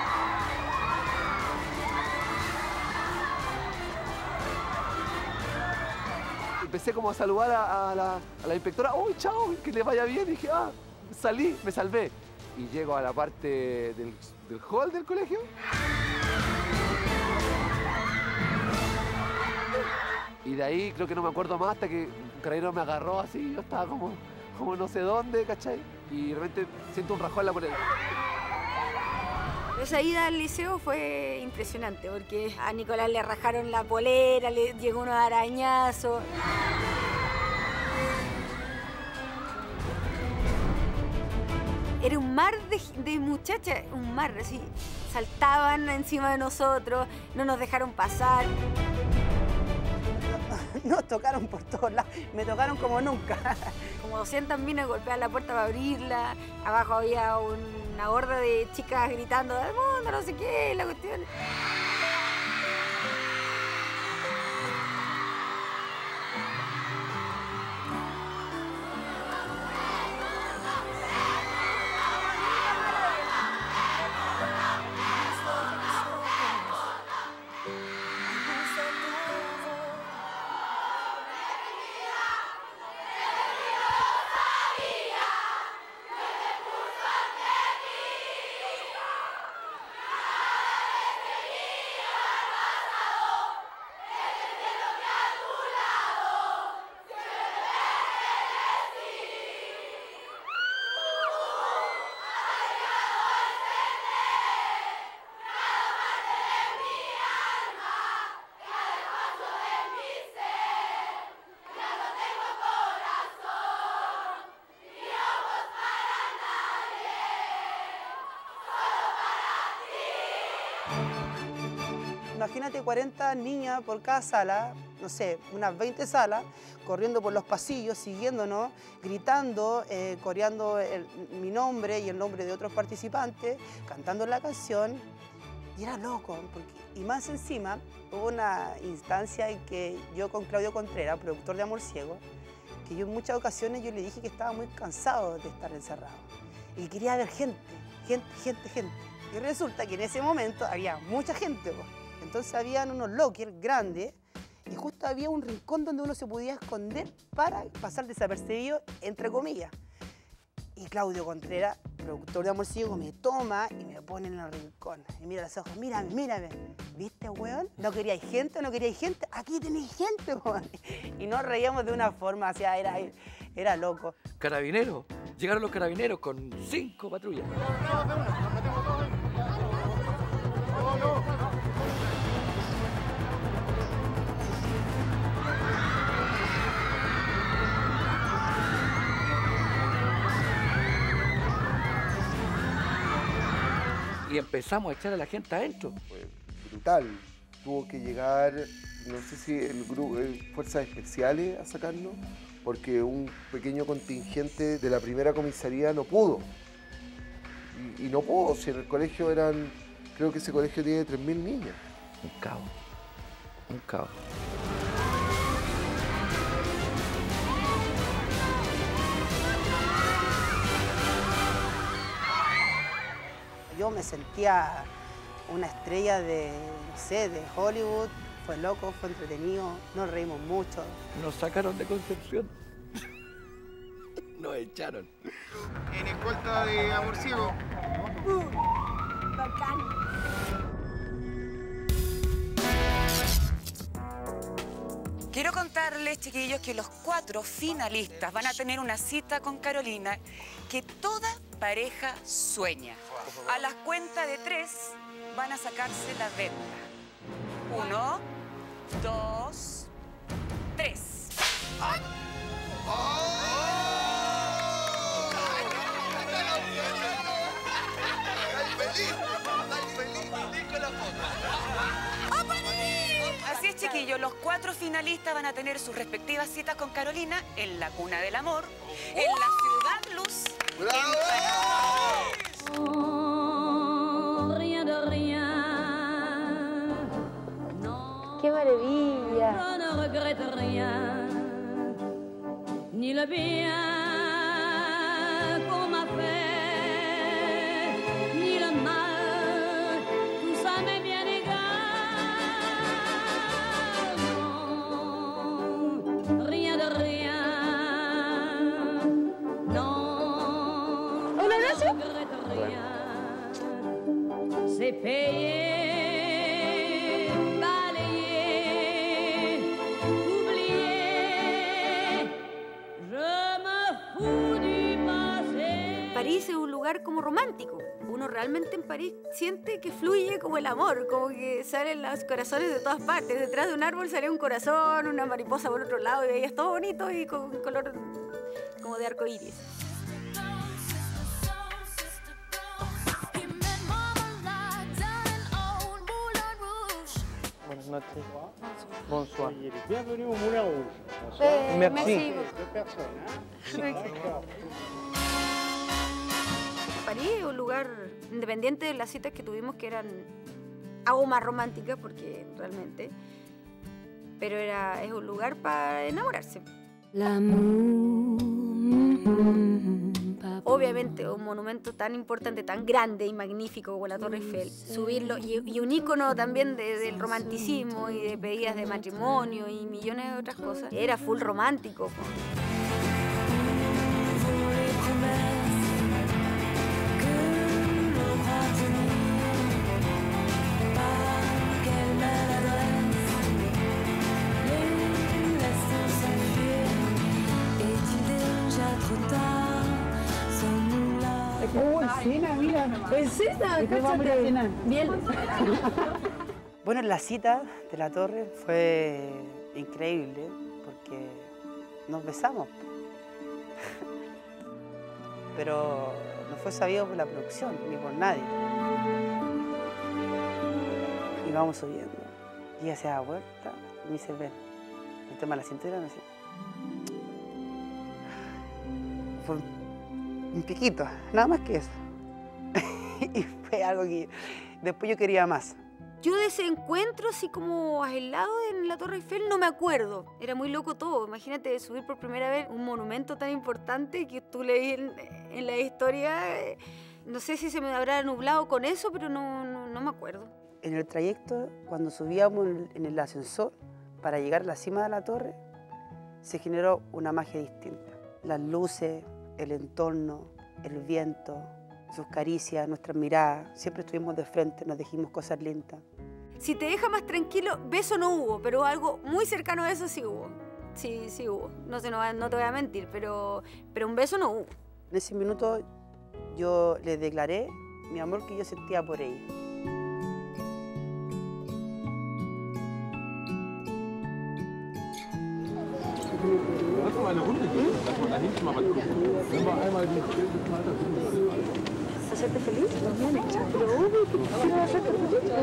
Empecé como a saludar a, a, la, a la inspectora, ¡uy, chao! Que le vaya bien. Y dije, ah, salí, me salvé. Y llego a la parte del, del hall del colegio. Y de ahí creo que no me acuerdo más hasta que un carabinero me agarró así, yo estaba como, como no sé dónde, ¿cachai? Y de repente siento un rajón en la moneda. Esa ida al liceo fue impresionante porque a Nicolás le rajaron la polera, le llegó unos arañazos. era un mar de, de muchachas, un mar así. Saltaban encima de nosotros, no nos dejaron pasar. Nos tocaron por todos lados, me tocaron como nunca. Como doscientas minas golpeaban la puerta para abrirla, abajo había una horda de chicas gritando ¡al mundo, no sé qué! La cuestión. Imagínate cuarenta niñas por cada sala, no sé, unas veinte salas, corriendo por los pasillos, siguiéndonos, gritando, eh, coreando el- mi nombre y el nombre de otros participantes, cantando la canción. Y era loco, porque, y más encima, hubo una instancia en que yo con Claudio Contreras, productor de Amor Ciego, que yo en muchas ocasiones yo le dije que estaba muy cansado de estar encerrado. Y quería ver gente, gente, gente, gente. Y resulta que en ese momento había mucha gente, po. Entonces habían unos lockers grandes y justo había un rincón donde uno se podía esconder para pasar desapercibido, entre comillas. Y Claudio Contreras, productor de Amor Ciego, me toma y me pone en el rincón. Y mira los ojos, mírame, mírame. ¿Viste, weón? ¿No queríais gente? ¿No queríais gente? Aquí tenéis gente, weón. Y nos reíamos de una forma, o sea, era, era loco. Carabineros. Llegaron los carabineros con cinco patrullas. Y empezamos a echar a la gente adentro. Brutal. Tuvo que llegar, no sé si el grupo, eh, Fuerzas Especiales a sacarnos, porque un pequeño contingente de la primera comisaría no pudo. Y, y no pudo, si en el colegio eran, creo que ese colegio tiene tres mil niñas. Un caos. Un caos. Yo me sentía una estrella de, no sé, de Hollywood. Fue loco, fue entretenido, nos reímos mucho. Nos sacaron de Concepción. Nos echaron. En escolta de Amor Ciego. Bacán. Quiero contarles, chiquillos, que los cuatro finalistas van a tener una cita con Carolina que toda pareja sueña. A las cuentas de tres van a sacarse la venda. Uno, dos, tres. Así es, chiquillos, los cuatro finalistas van a tener sus respectivas citas con Carolina en la Cuna del Amor, en la Ciudad Luz. Rien de rien. ¡Qué maravilla! Je ne regrette rien, ni le bien qu'on m'a fait, ni le mal, tout ça m'est bien égal. Non, rien de rien. Non, je ne regrette rien. C'est payé. París es un lugar como romántico. Uno realmente en París siente que fluye como el amor, como que salen los corazones de todas partes. Detrás de un árbol sale un corazón, una mariposa por otro lado, y ahí es todo bonito y con color como de arco iris. noches. Bonsoir. Bienvenue au Moulin Rouge. Eh, merci. Deux personnes, hein? París es un lugar, independiente de las citas que tuvimos, que eran algo más románticas, porque realmente, pero era, es un lugar para enamorarse. Obviamente, un monumento tan importante, tan grande y magnífico como la Torre Eiffel, subirlo, y, y un ícono también de, del romanticismo y de pedidas de matrimonio y millones de otras cosas, era full romántico. Oh, cena, mira. Es cena, cállate. Bien. Bueno, la cita de la torre fue increíble porque nos besamos. Pero no fue sabido por la producción ni por nadie. Y vamos subiendo. Y ella se da vuelta y me dice, ven. Me toma la cintura y me dice... Fue un piquito, nada más que eso. Y fue algo que después yo quería más. Yo de ese encuentro, así como aislado en la Torre Eiffel, no me acuerdo. Era muy loco todo. Imagínate subir por primera vez un monumento tan importante que tú leí en, en la historia. No sé si se me habrá nublado con eso, pero no, no, no me acuerdo. En el trayecto, cuando subíamos en el ascensor para llegar a la cima de la torre, se generó una magia distinta. Las luces, el entorno, el viento, sus caricias, nuestras miradas. Siempre estuvimos de frente, nos dijimos cosas lindas. Si te deja más tranquilo, beso no hubo, pero algo muy cercano a eso sí hubo. Sí, sí hubo. No sé, no, no te voy a mentir, pero, pero un beso no hubo. En ese minuto yo le declaré mi amor que yo sentía por ella. ¿Hacerte feliz? Pero obvio que quiero hacerte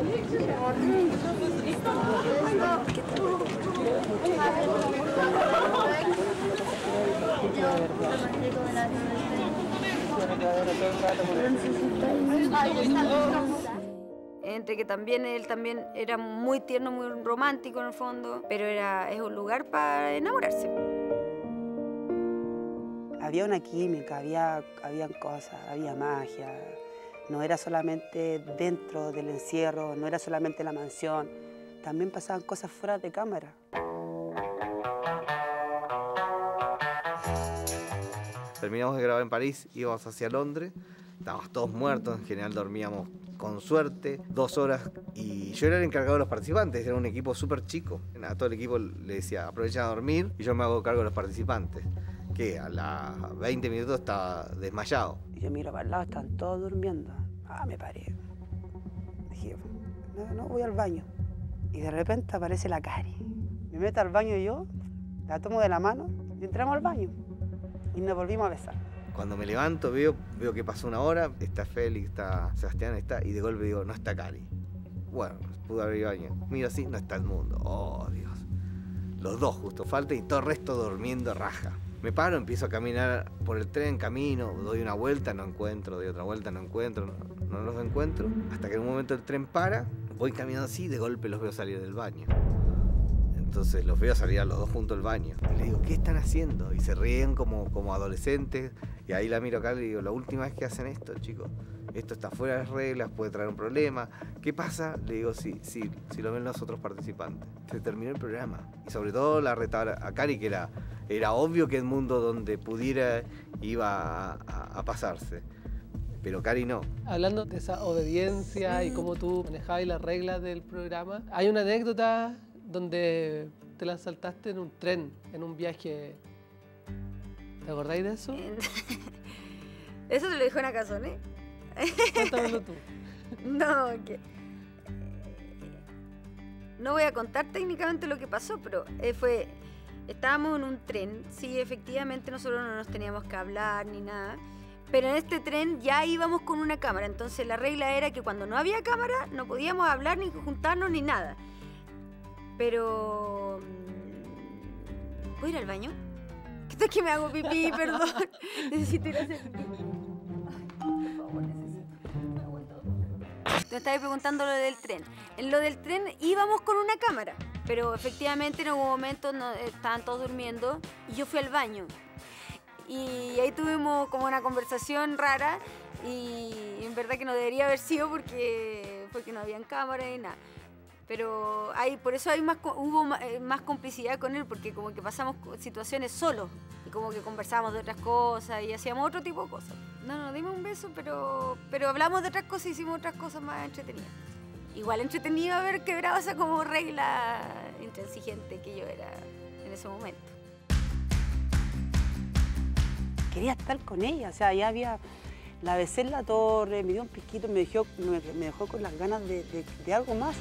Entre que también él también era muy tierno, muy romántico en el fondo, pero era, es un lugar para enamorarse. Había una química, había, habían cosas, había magia. No era solamente dentro del encierro, no era solamente la mansión. También pasaban cosas fuera de cámara. Terminamos de grabar en París, íbamos hacia Londres, estábamos todos muertos, en general dormíamos con suerte, dos horas, y yo era el encargado de los participantes, era un equipo súper chico. A todo el equipo le decía, aprovechen a dormir y yo me hago cargo de los participantes, que a los veinte minutos estaba desmayado. Y yo miro para el lado, están todos durmiendo. Ah, me paré. Dije, no, no, voy al baño. Y de repente aparece la Cari. Me meto al baño yo, la tomo de la mano y entramos al baño. Y nos volvimos a besar. Cuando me levanto veo, veo que pasó una hora, está Félix, está Sebastián, está, y de golpe digo, no está Cari. Bueno, pudo haber ido al baño. Miro así, no está el mundo. Oh, Dios. Los dos justo falta y todo el resto durmiendo raja. Me paro, empiezo a caminar por el tren, camino, doy una vuelta, no encuentro, doy otra vuelta, no encuentro, no, no los encuentro. Hasta que en un momento el tren para, voy caminando así y de golpe los veo salir del baño. Entonces los veo salir a los dos juntos al baño. Y le digo, ¿qué están haciendo? Y se ríen como, como adolescentes. Y ahí la miro acá y le digo, la última vez que hacen esto, chicos. Esto está fuera de las reglas, puede traer un problema. ¿Qué pasa? Le digo, sí, sí, si lo ven los otros participantes. Se terminó el programa. Y sobre todo la retaba a Cari, que era, era obvio que el mundo donde pudiera iba a, a, a pasarse. Pero Cari no. Hablando de esa obediencia y cómo tú manejabas las reglas del programa, hay una anécdota donde te la saltaste en un tren, en un viaje. ¿Te acordáis de eso? Eso te lo dijo Nakazone. Cuéntamelo tú. No, que... No voy a contar técnicamente lo que pasó, pero eh, fue... Estábamos en un tren, sí, efectivamente nosotros no nos teníamos que hablar ni nada, pero en este tren ya íbamos con una cámara, entonces la regla era que cuando no había cámara no podíamos hablar ni juntarnos ni nada. Pero... ¿Puedo ir al baño? ¿Qué es que me hago pipí? Perdón. Necesito ir a hacer pipí. Ay, por favor, necesito. Me hago todo. Te estaba preguntando lo del tren. En lo del tren íbamos con una cámara, pero efectivamente en algún momento no, estaban todos durmiendo y yo fui al baño. Y ahí tuvimos como una conversación rara y en verdad que no debería haber sido porque, porque no habían cámara ni nada. Pero hay, por eso hay más, hubo más, más complicidad con él, porque como que pasamos situaciones solos y como que conversábamos de otras cosas y hacíamos otro tipo de cosas. No, no, dimos un beso, pero, pero hablamos de otras cosas y hicimos otras cosas más entretenidas. Igual entretenido haber quebrado esa como regla intransigente que yo era en ese momento. Quería estar con ella, o sea, ya había... La besé en la torre, me dio un piquito, me dejó, me, me dejó con las ganas de, de, de algo más.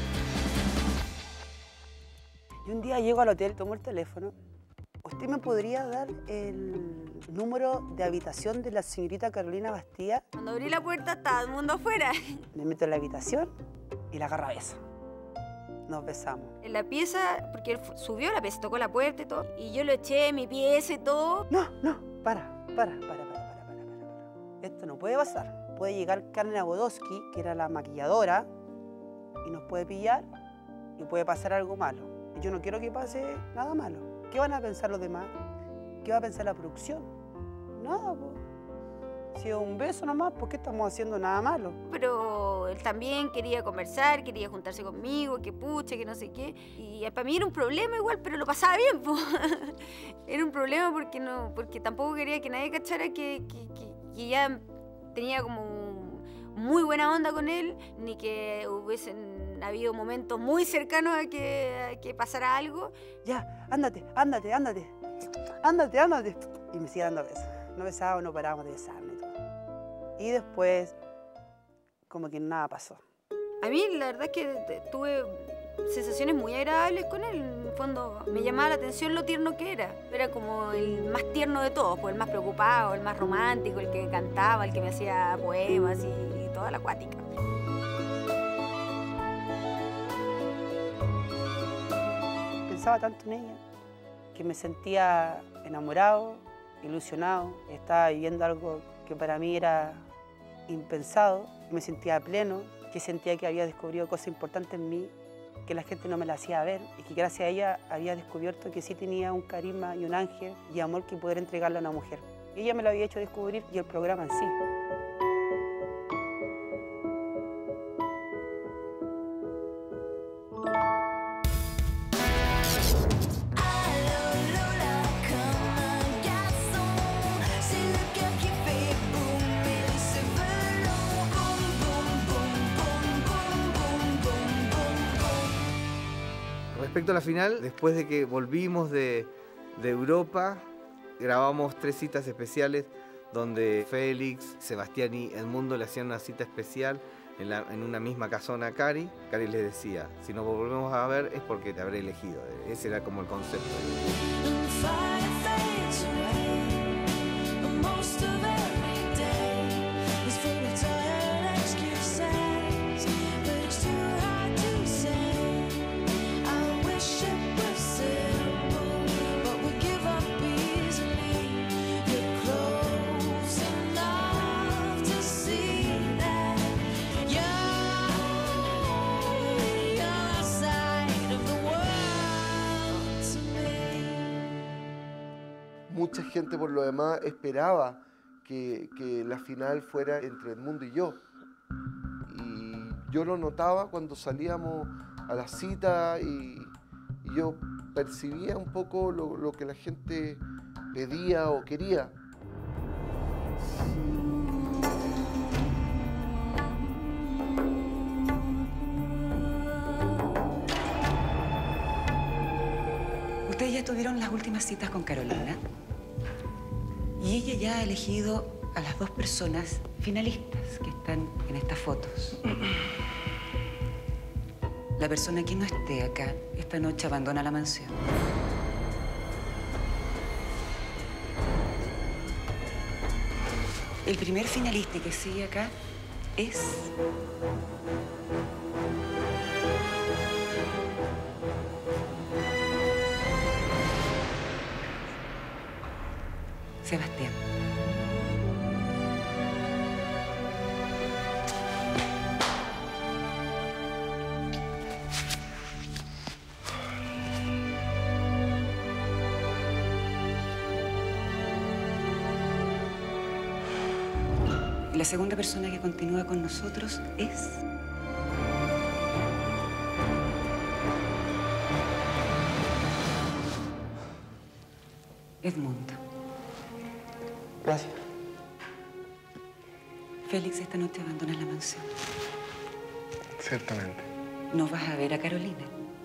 Y un día llego al hotel, tomo el teléfono. ¿Usted me podría dar el número de habitación de la señorita Carolina Bastía? Cuando abrí la puerta estaba todo el mundo afuera. Me meto en la habitación y la agarro a beso. Nos besamos. En la pieza, porque él subió a la pieza, tocó la puerta y todo. Y yo lo eché en mi pieza y todo. No, no, para, para, para, para, para, para, para. Esto no puede pasar. Puede llegar Karen Agodowski, que era la maquilladora, y nos puede pillar y puede pasar algo malo. Yo no quiero que pase nada malo. ¿Qué van a pensar los demás? ¿Qué va a pensar la producción? Nada, pues. Si es un beso nomás, ¿por qué estamos haciendo nada malo? Pero él también quería conversar, quería juntarse conmigo, que pucha, que no sé qué. Y para mí era un problema igual, pero lo pasaba bien, pues. Era un problema porque, no, porque tampoco quería que nadie cachara que, que, que, que ya tenía como muy buena onda con él, ni que hubiesen habido momentos muy cercanos a que, a que pasara algo. Ya, ándate, ándate, ándate, ándate, ándate. Y me sigue dando besos. No besábamos, no parábamos de besarnos y todo. Y después, como que nada pasó. A mí la verdad es que tuve sensaciones muy agradables con él. En el fondo me llamaba la atención lo tierno que era. Era como el más tierno de todos, pues el más preocupado, el más romántico, el que cantaba, el que me hacía poemas y, y toda la acuática. Pensaba tanto en ella que me sentía enamorado, ilusionado. Estaba viviendo algo que para mí era impensado. Me sentía pleno, que sentía que había descubierto cosas importantes en mí que la gente no me la hacía ver y que gracias a ella había descubierto que sí tenía un carisma y un ángel y amor que poder entregarle a una mujer. Ella me lo había hecho descubrir y el programa en sí. Respecto a la final, después de que volvimos de, de Europa, grabamos tres citas especiales donde Félix, Sebastián y Edmundo le hacían una cita especial en, la, en una misma casona a Cari. Cari les decía, si nos volvemos a ver es porque te habré elegido. Ese era como el concepto. Mucha gente por lo demás esperaba que, que la final fuera entre Edmundo y yo. Y yo lo notaba cuando salíamos a la cita y, y yo percibía un poco lo, lo que la gente pedía o quería. Ustedes ya tuvieron las últimas citas con Carolina y ella ya ha elegido a las dos personas finalistas que están en estas fotos. La persona que no esté acá esta noche abandona la mansión. El primer finalista que sigue acá es... Sebastián. Y la segunda persona que continúa con nosotros es... Edmundo. Gracias. Félix esta noche abandona la mansión. Ciertamente. ¿No vas a ver a Carolina?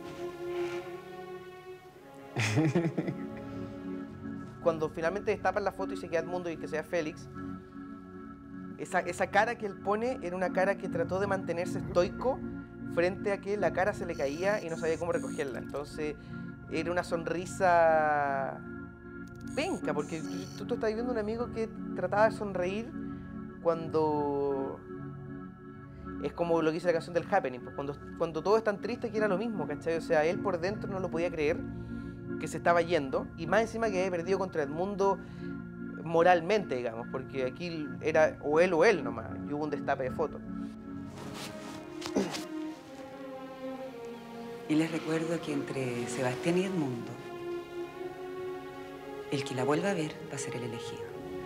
Cuando finalmente destapan la foto y se queda Edmundo y que sea Félix, esa, esa cara que él pone era una cara que trató de mantenerse estoico frente a que la cara se le caía y no sabía cómo recogerla. Entonces era una sonrisa penca, porque tú, tú estás viendo un amigo que trataba de sonreír cuando... Es como lo que dice la canción del Happening, pues cuando, cuando todo es tan triste que era lo mismo, ¿cachai? O sea, él por dentro no lo podía creer que se estaba yendo, y más encima que había perdido contra Edmundo moralmente, digamos, porque aquí era o él o él nomás, y hubo un destape de fotos. Y les recuerdo que entre Sebastián y Edmundo, el que la vuelva a ver va a ser el elegido.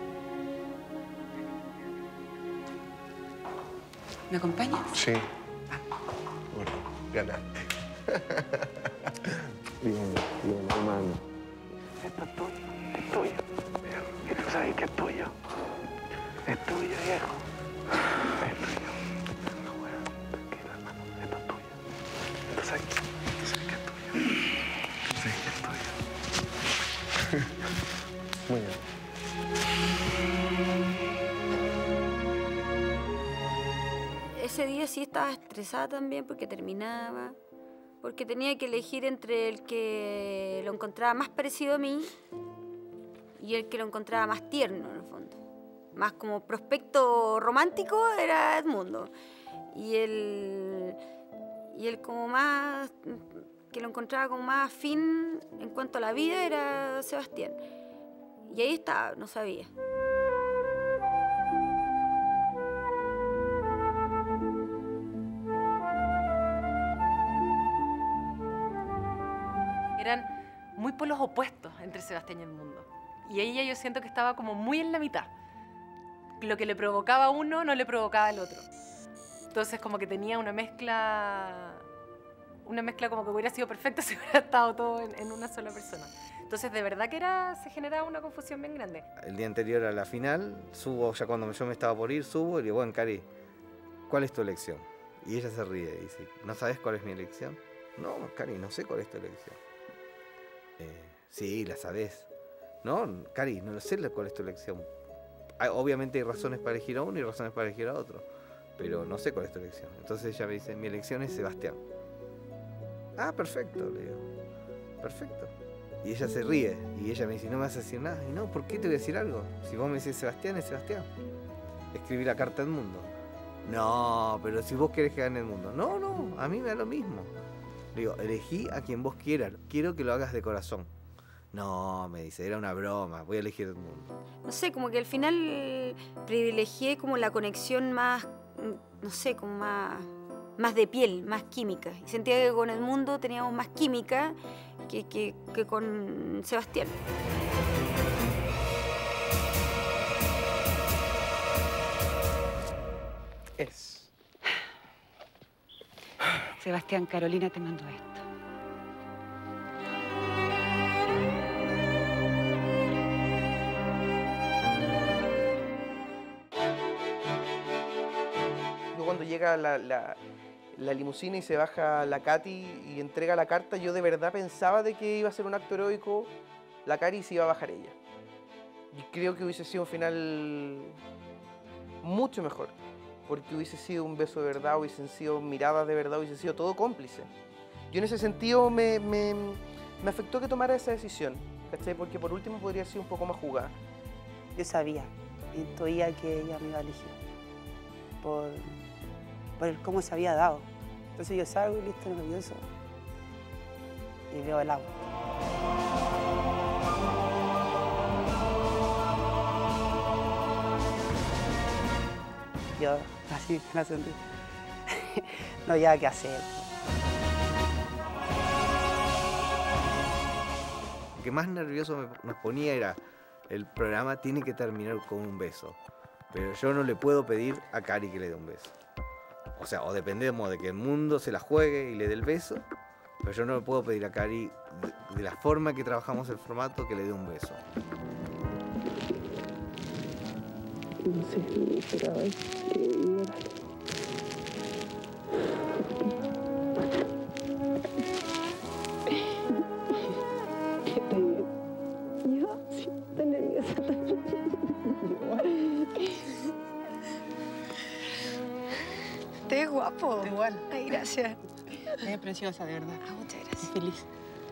¿Me acompañas? Sí. Bueno, ganaste. Bien, bien, hermano. Esto es tuyo, es tuyo. Y tú sabes que es tuyo. Es tuyo, viejo. Es tuyo. Tranquilo, hermano. Esto es tuyo. Tú sabes, tú sabes que es tuyo. Tú sabes que es tuyo. Muy bien. Ese día sí estaba estresada también porque terminaba, porque tenía que elegir entre el que lo encontraba más parecido a mí y el que lo encontraba más tierno, en el fondo. Más como prospecto romántico era Edmundo. Y el, y el como más, que lo encontraba como más afín en cuanto a la vida era Sebastián. Y ahí estaba, no sabía. Eran muy polos opuestos entre Sebastián y Edmundo. Y ella yo siento que estaba como muy en la mitad. Lo que le provocaba a uno no le provocaba al otro. Entonces como que tenía una mezcla, una mezcla como que hubiera sido perfecta si hubiera estado todo en, en una sola persona. Entonces de verdad que era, se generaba una confusión bien grande. El día anterior a la final, subo, ya cuando yo me estaba por ir, subo y digo, bueno, Cari, ¿cuál es tu elección? Y ella se ríe y dice, ¿no sabes cuál es mi elección? No, Cari, no sé cuál es tu elección. Eh, sí, la sabés. No, Cari, no lo sé cuál es tu elección. Hay, obviamente hay razones para elegir a uno y razones para elegir a otro, pero no sé cuál es tu elección. Entonces ella me dice, mi elección es Sebastián. Ah, perfecto, le digo. Perfecto. Y ella se ríe y ella me dice, no me vas a decir nada. Y no, ¿por qué te voy a decir algo? Si vos me decís Sebastián, es Sebastián. Escribí la carta del mundo. No, pero si vos querés que gane el mundo. No, no, a mí me da lo mismo. Le digo, elegí a quien vos quieras, quiero que lo hagas de corazón. No, me dice, era una broma, voy a elegir el mundo. No sé, como que al final privilegié como la conexión más, no sé, como más, más de piel, más química. Y sentía que con el mundo teníamos más química que, que, que con Sebastián. Es. Sebastián, Carolina te mandó esto. Yo cuando llega la, la, la limusina y se baja la Katy y entrega la carta, yo de verdad pensaba de que iba a ser un acto heroico la Cari y se iba a bajar ella. Y creo que hubiese sido un final mucho mejor. Porque hubiese sido un beso de verdad, hubiesen sido miradas de verdad, hubiese sido todo cómplice. Yo en ese sentido me, me, me afectó que tomara esa decisión, ¿cachai? Porque por último podría ser un poco más jugada. Yo sabía, intuía que ella me iba a elegir por, por el cómo se había dado. Entonces yo salgo y listo, nervioso, y veo el agua. yo así con la sonrisa. No había qué hacer. Lo que más nervioso me, nos ponía era el programa tiene que terminar con un beso. Pero yo no le puedo pedir a Cari que le dé un beso. O sea, o dependemos de que el mundo se la juegue y le dé el beso, pero yo no le puedo pedir a Cari, de, de la forma que trabajamos el formato, que le dé un beso. No sé, no esperaba que viniera. ¿Está bien? Yo sí, estoy nerviosa también. Te ves guapo. Igual. Ay, gracias. Es preciosa, de verdad. Ah, muchas gracias. Feliz.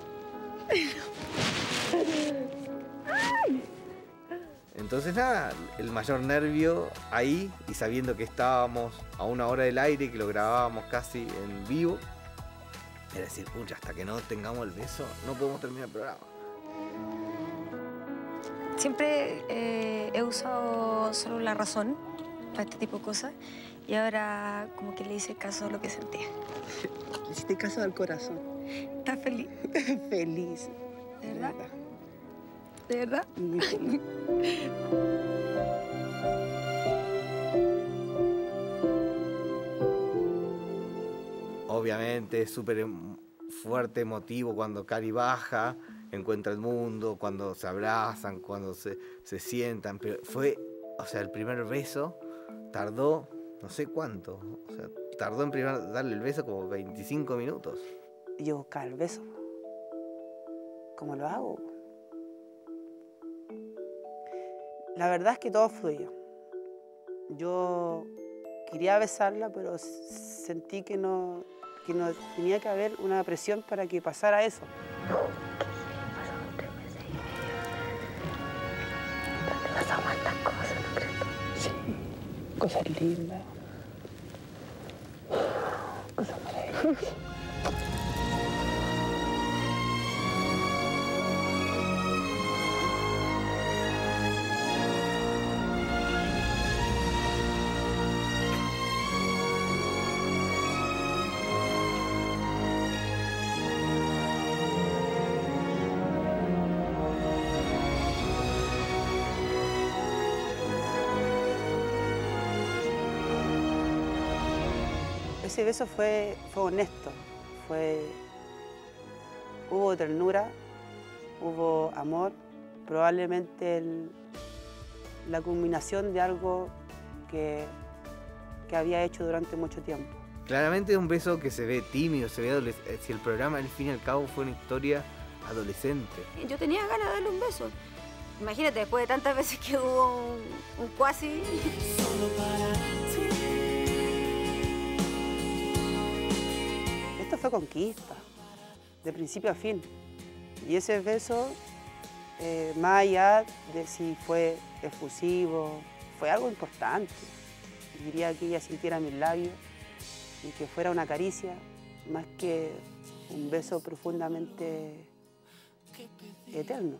Entonces nada, el mayor nervio ahí y sabiendo que estábamos a una hora del aire, que lo grabábamos casi en vivo, era decir, pucha, hasta que no tengamos el beso no podemos terminar el programa. Siempre eh, he usado solo la razón para este tipo de cosas y ahora como que le hice caso a lo que sentía. Le hiciste caso al corazón. ¿Estás feliz? Feliz. ¿De verdad? ¿De verdad? Muy feliz. Obviamente es súper fuerte, emotivo cuando Cari baja, encuentra el mundo, cuando se abrazan, cuando se, se sientan, pero fue, o sea, el primer beso tardó no sé cuánto, o sea, tardó en primer darle el beso como veinticinco minutos. Y yo buscaba el beso. ¿Cómo lo hago? La verdad es que todo fluyó. Yo quería besarla, pero sentí que no, que no tenía que haber una presión para que pasara eso. Pasaban tantas cosas, ¿no crees? Sí, cosas lindas. Cosas maravillosas. Ese beso fue, fue honesto, fue, hubo ternura, hubo amor, probablemente el, la culminación de algo que, que había hecho durante mucho tiempo. Claramente es un beso que se ve tímido, se ve adolescente. Si el programa al fin y al cabo fue una historia adolescente. Yo tenía ganas de darle un beso. Imagínate, después de tantas veces que hubo un, un cuasi. Solo para ti. Esto fue conquista, de principio a fin. Y ese beso, eh, más allá de si fue efusivo, fue algo importante. Diría que ella sintiera mis labios y que fuera una caricia, más que un beso profundamente eterno.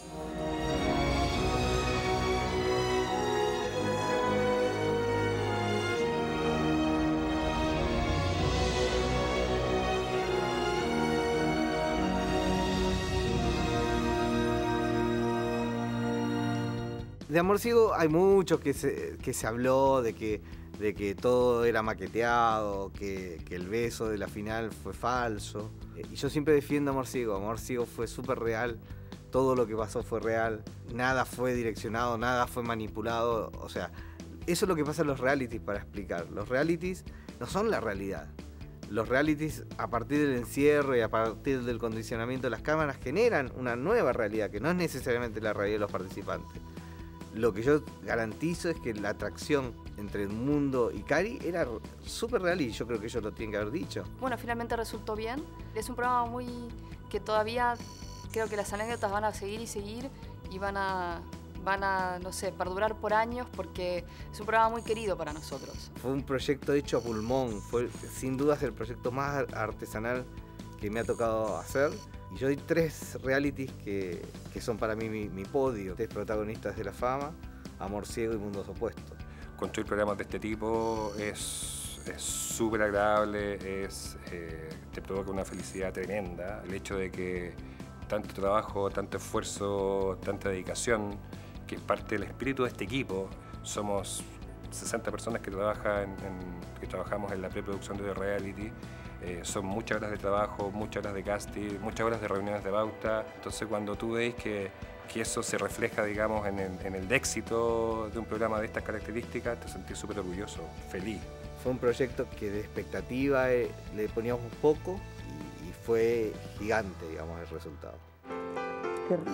De Amor Ciego hay mucho que se, que se habló de que, de que todo era maqueteado, que, que el beso de la final fue falso. Y yo siempre defiendo Amor Ciego. Amor Ciego fue súper real, todo lo que pasó fue real, nada fue direccionado, nada fue manipulado. O sea, eso es lo que pasa en los realities para explicar. Los realities no son la realidad. Los realities, a partir del encierro y a partir del condicionamiento de las cámaras, generan una nueva realidad que no es necesariamente la realidad de los participantes. Lo que yo garantizo es que la atracción entre el mundo y Cari era súper real y yo creo que ellos lo tienen que haber dicho. Bueno, finalmente resultó bien. Es un programa muy que todavía creo que las anécdotas van a seguir y seguir y van a, van a, no sé, perdurar por años porque es un programa muy querido para nosotros. Fue un proyecto hecho a pulmón, fue sin dudas el proyecto más artesanal que me ha tocado hacer. Y yo doy tres realities que, que son para mí mi, mi podio. Tres protagonistas de la fama, Amor Ciego y Mundos Opuestos. construir programas de este tipo es es súper agradable, es, eh, te provoca una felicidad tremenda. El hecho de que tanto trabajo, tanto esfuerzo, tanta dedicación, que es parte del espíritu de este equipo. Somos sesenta personas que, trabajan en, que trabajamos en la preproducción de The Reality. Eh, son muchas horas de trabajo, muchas horas de casting, muchas horas de reuniones de pauta. Entonces, cuando tú ves que, que eso se refleja, digamos, en el, en el éxito de un programa de estas características, te sentís súper orgulloso, feliz. Fue un proyecto que de expectativa eh, le poníamos un poco y, y fue gigante, digamos, el resultado. Qué rico.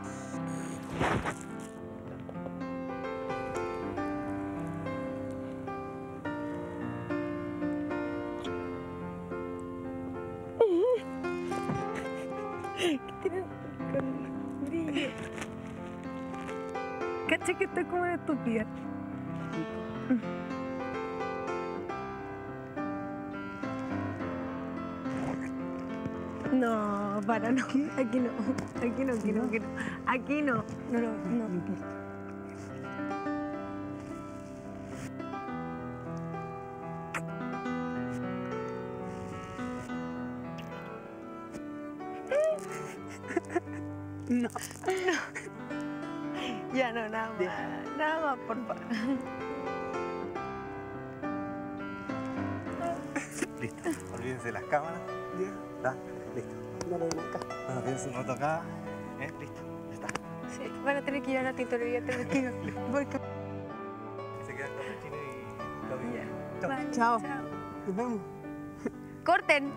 Caché que estoy como una estúpida. No, para, no. Aquí no. Aquí no, aquí no, aquí no. Aquí no. No, no, no. No. No. Ya no, nada más. Nada más, por favor. Listo. Olvídense de las cámaras. ¿Está? Listo. No lo vemos acá. Bueno, quédense un rato acá. ¿Eh? Listo. Ya está. Sí, van a tener que ir a la tintorería, tengo que ir. Voy. Se quedan con el chino y Claudio. Vale, Chao. chao. Nos vemos. ¡Corten!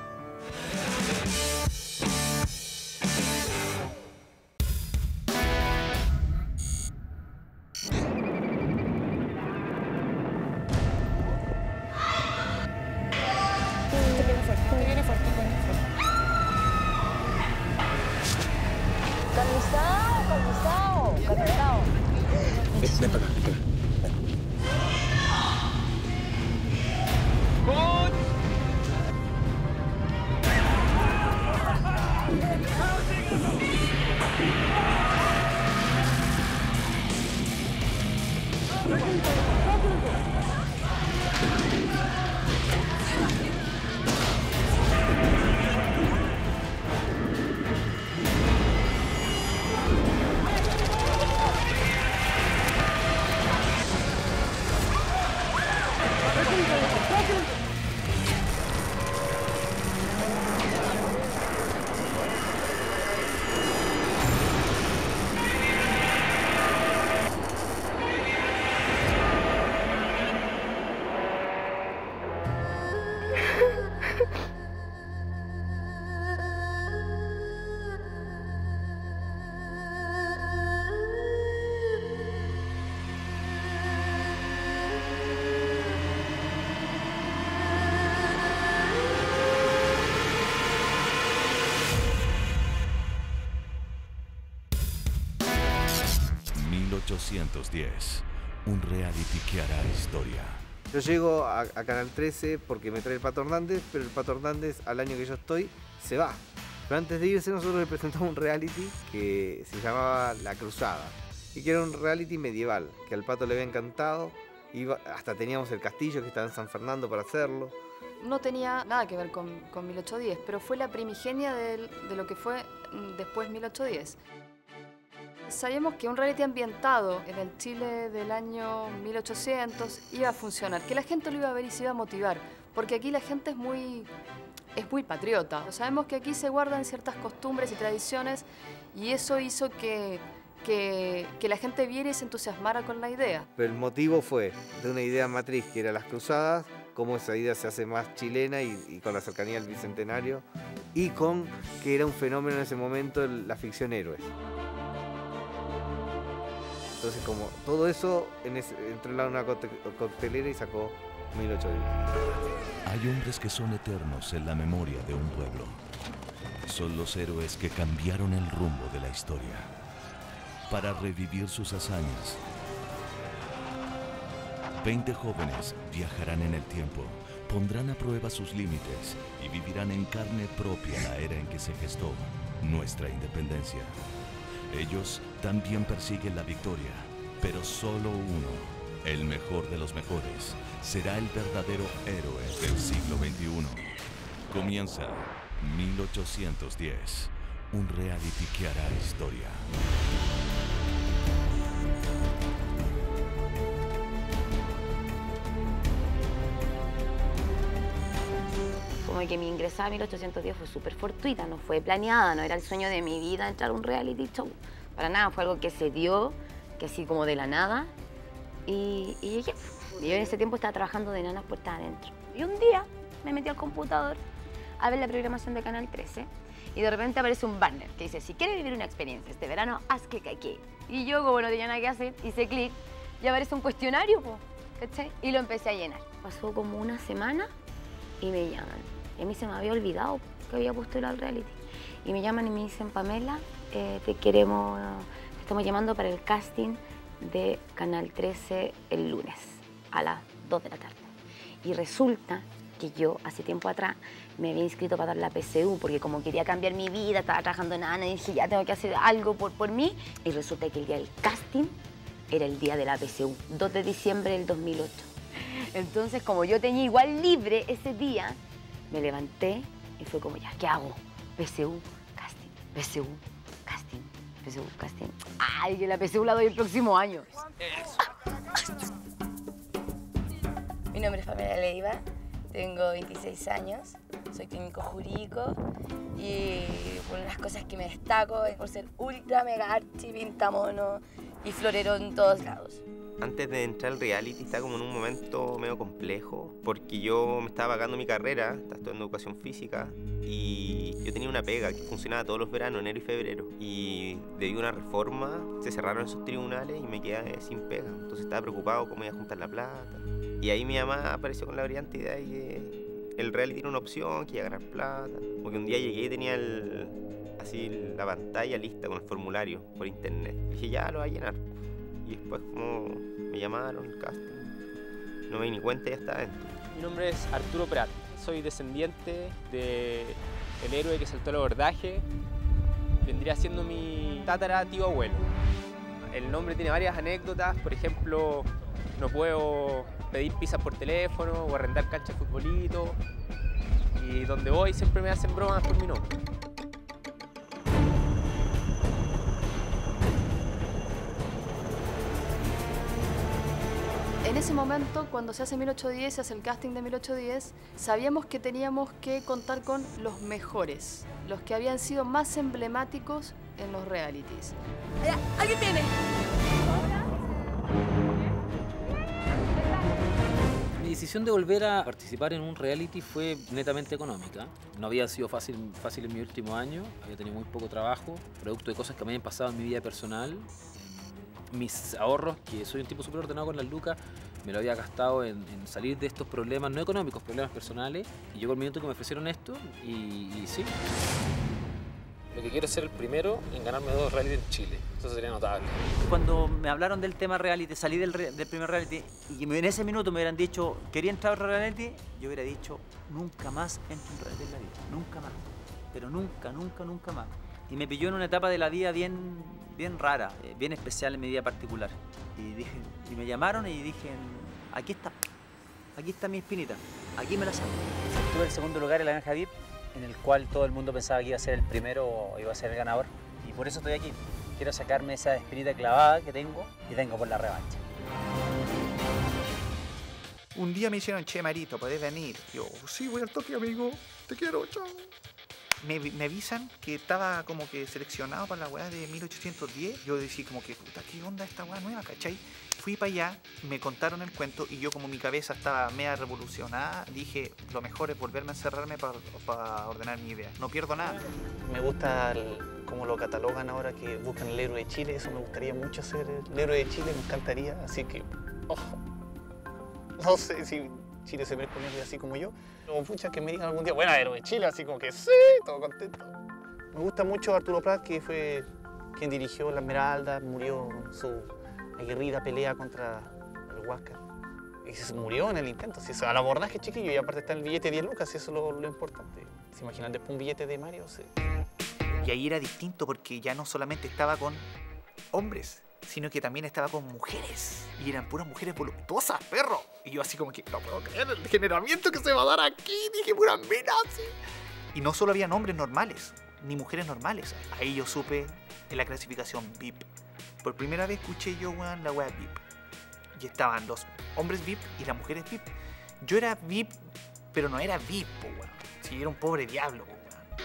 Calmizao, calmizao, calmizao. Ven para acá, ven para acá. mil ochocientos diez, un reality que hará historia. Yo llego a, a Canal trece porque me trae el Pato Hernández, pero el Pato Hernández al año que yo estoy se va. Pero antes de irse nosotros le presentamos un reality que se llamaba La Cruzada y que era un reality medieval, que al Pato le había encantado. Iba, hasta teníamos el castillo que estaba en San Fernando para hacerlo. No tenía nada que ver con, con mil ochocientos diez, pero fue la primigenia del- de lo que fue mm, después mil ochocientos diez. Sabíamos que un reality ambientado en el Chile del año mil ochocientos iba a funcionar, que la gente lo iba a ver y se iba a motivar, porque aquí la gente es muy, es muy patriota. Sabemos que aquí se guardan ciertas costumbres y tradiciones y eso hizo que, que, que la gente viera y se entusiasmara con la idea. Pero el motivo fue de una idea matriz que era las cruzadas, cómo esa idea se hace más chilena y, y con la cercanía al Bicentenario, y con que era un fenómeno en ese momento el- la ficción héroes. Entonces, como todo eso, en ese, entró en una cote- coctelera y sacó mil ochocientos diez. Hay hombres que son eternos en la memoria de un pueblo. Son los héroes que cambiaron el rumbo de la historia para revivir sus hazañas. Veinte jóvenes viajarán en el tiempo, pondrán a prueba sus límites y vivirán en carne propia la era en que se gestó nuestra independencia. Ellos también persiguen la victoria, pero solo uno El mejor de los mejores será el verdadero héroe del siglo veintiuno. Comienza mil ochocientos diez, un reality que hará historia. Como que mi ingresada a mil ochocientos diez fue súper fortuita, no fue planeada, no era el sueño de mi vida entrar a un reality show. Para nada, fue algo que se dio, que así como de la nada, y, y llegué. Y yo en ese tiempo estaba trabajando de nana puerta adentro. Y un día me metí al computador a ver la programación de Canal trece y de repente aparece un banner que dice: si quieres vivir una experiencia este verano, haz clic aquí. Y yo, como no tenía nada que hacer, hice clic y aparece un cuestionario, po, ¿cachai? Y lo empecé a llenar. Pasó como una semana y me llaman. Y a mí se me había olvidado que había postulado al reality. Y me llaman y me dicen: Pamela, eh, te queremos, te estamos llamando para el casting de Canal trece el lunes a las dos de la tarde. Y resulta que yo hace tiempo atrás me había inscrito para dar la P C U porque como quería cambiar mi vida, estaba trabajando en Ana y dije: ya tengo que hacer algo por, por mí. Y resulta que el día del casting era el día de la P C U, dos de diciembre del dos mil ocho. Entonces, como yo tenía igual libre ese día, me levanté y fue como: ya, ¿qué hago? P C U, casting, P C U, casting, P C U, casting. Ay, que la P C U la doy el próximo año. Mi nombre es Pamela Leiva, tengo veintiséis años, soy técnico jurídico y por unas cosas que me destaco es por ser ultra mega archi pintamono y florero en todos lados. Antes de entrar al reality estaba como en un momento medio complejo porque yo me estaba pagando mi carrera, estaba estudiando educación física y yo tenía una pega que funcionaba todos los veranos, enero y febrero, y debido a una reforma se cerraron esos tribunales y me quedé sin pega, entonces estaba preocupado cómo iba a juntar la plata. Y ahí mi mamá apareció con la brillante idea de que el reality era una opción, que iba a ganar plata, porque un día llegué y tenía el, así la pantalla lista con el formulario por internet, y dije: ya lo voy a llenar. Y después como me llamaron, el casting, no me di ni cuenta y ya estaba dentro. Mi nombre es Arturo Prat, soy descendiente del héroe que saltó el abordaje, vendría siendo mi tatara tío abuelo. El nombre tiene varias anécdotas, por ejemplo, no puedo pedir pizzas por teléfono o arrendar canchas de futbolito, y donde voy siempre me hacen bromas por mi nombre. En ese momento, cuando se hace mil ochocientos diez, se hace el casting de mil ochocientos diez, sabíamos que teníamos que contar con los mejores, los que habían sido más emblemáticos en los realities. Allá, ¡alguien viene! Mi decisión de volver a participar en un reality fue netamente económica. No había sido fácil, fácil en mi último año, había tenido muy poco trabajo, producto de cosas que me habían pasado en mi vida personal. Mis ahorros, que soy un tipo súper ordenado con las lucas, me lo había gastado en, en salir de estos problemas, no económicos, problemas personales. Y llegó el minuto que me ofrecieron esto y, y sí. Lo que quiero es ser el primero en ganarme dos reality en Chile. Eso sería notable. Cuando me hablaron del tema reality, salí del, re del primer reality y en ese minuto me hubieran dicho: ¿quería entrar a otro reality? Yo hubiera dicho: nunca más entro en un reality en la vida, nunca más. Pero nunca, nunca, nunca más. Y me pilló en una etapa de la vida bien, bien rara, bien especial en mi vida particular. Y, dije, y me llamaron y dije: aquí está, aquí está mi espinita, aquí me la saco. Tuve el segundo lugar en la Granja V I P, en el cual todo el mundo pensaba que iba a ser el primero o iba a ser el ganador. Y por eso estoy aquí. Quiero sacarme esa espinita clavada que tengo y vengo por la revancha. Un día me dijeron: che, Marito, ¿podés venir? Yo: sí, voy al toque, amigo, te quiero, chao. Me, me avisan que estaba como que seleccionado para la weá de mil ochocientos diez. Yo decía como que, puta, ¿qué onda esta weá nueva, cachai? Fui para allá, me contaron el cuento y yo, como mi cabeza estaba media revolucionada, dije: lo mejor es volverme a encerrarme para pa ordenar mi idea. No pierdo nada. Me gusta el, cómo lo catalogan ahora, que buscan el héroe de Chile. Eso me gustaría mucho ser el héroe de Chile, me encantaría. Así que, ojo, no sé si Chile se merece un héroe así como yo. O pucha, que me digan algún día: bueno, héroe de Chile, así como que sí, todo contento. Me gusta mucho Arturo Prat, que fue quien dirigió La Esmeralda, murió en su aguerrida pelea contra el Huáscar. Y se murió en el intento. Si al abordaje, chiquillo, y aparte está el billete de diez lucas, y eso es lo, lo importante. ¿Se imaginan después un billete de Mario? Sí. Y ahí era distinto porque ya no solamente estaba con hombres, sino que también estaba con mujeres. Y eran puras mujeres voluptuosas, perro. Y yo así como que, no puedo creer el degeneramiento que se va a dar aquí. Dije, puras minas, así. Y no solo habían hombres normales, ni mujeres normales. Ahí yo supe en la clasificación V I P. Por primera vez escuché yo, weón, la weá V I P. Y estaban los hombres V I P y las mujeres V I P. Yo era V I P, pero no era V I P, po, weón. Sí, era un pobre diablo, po, weón.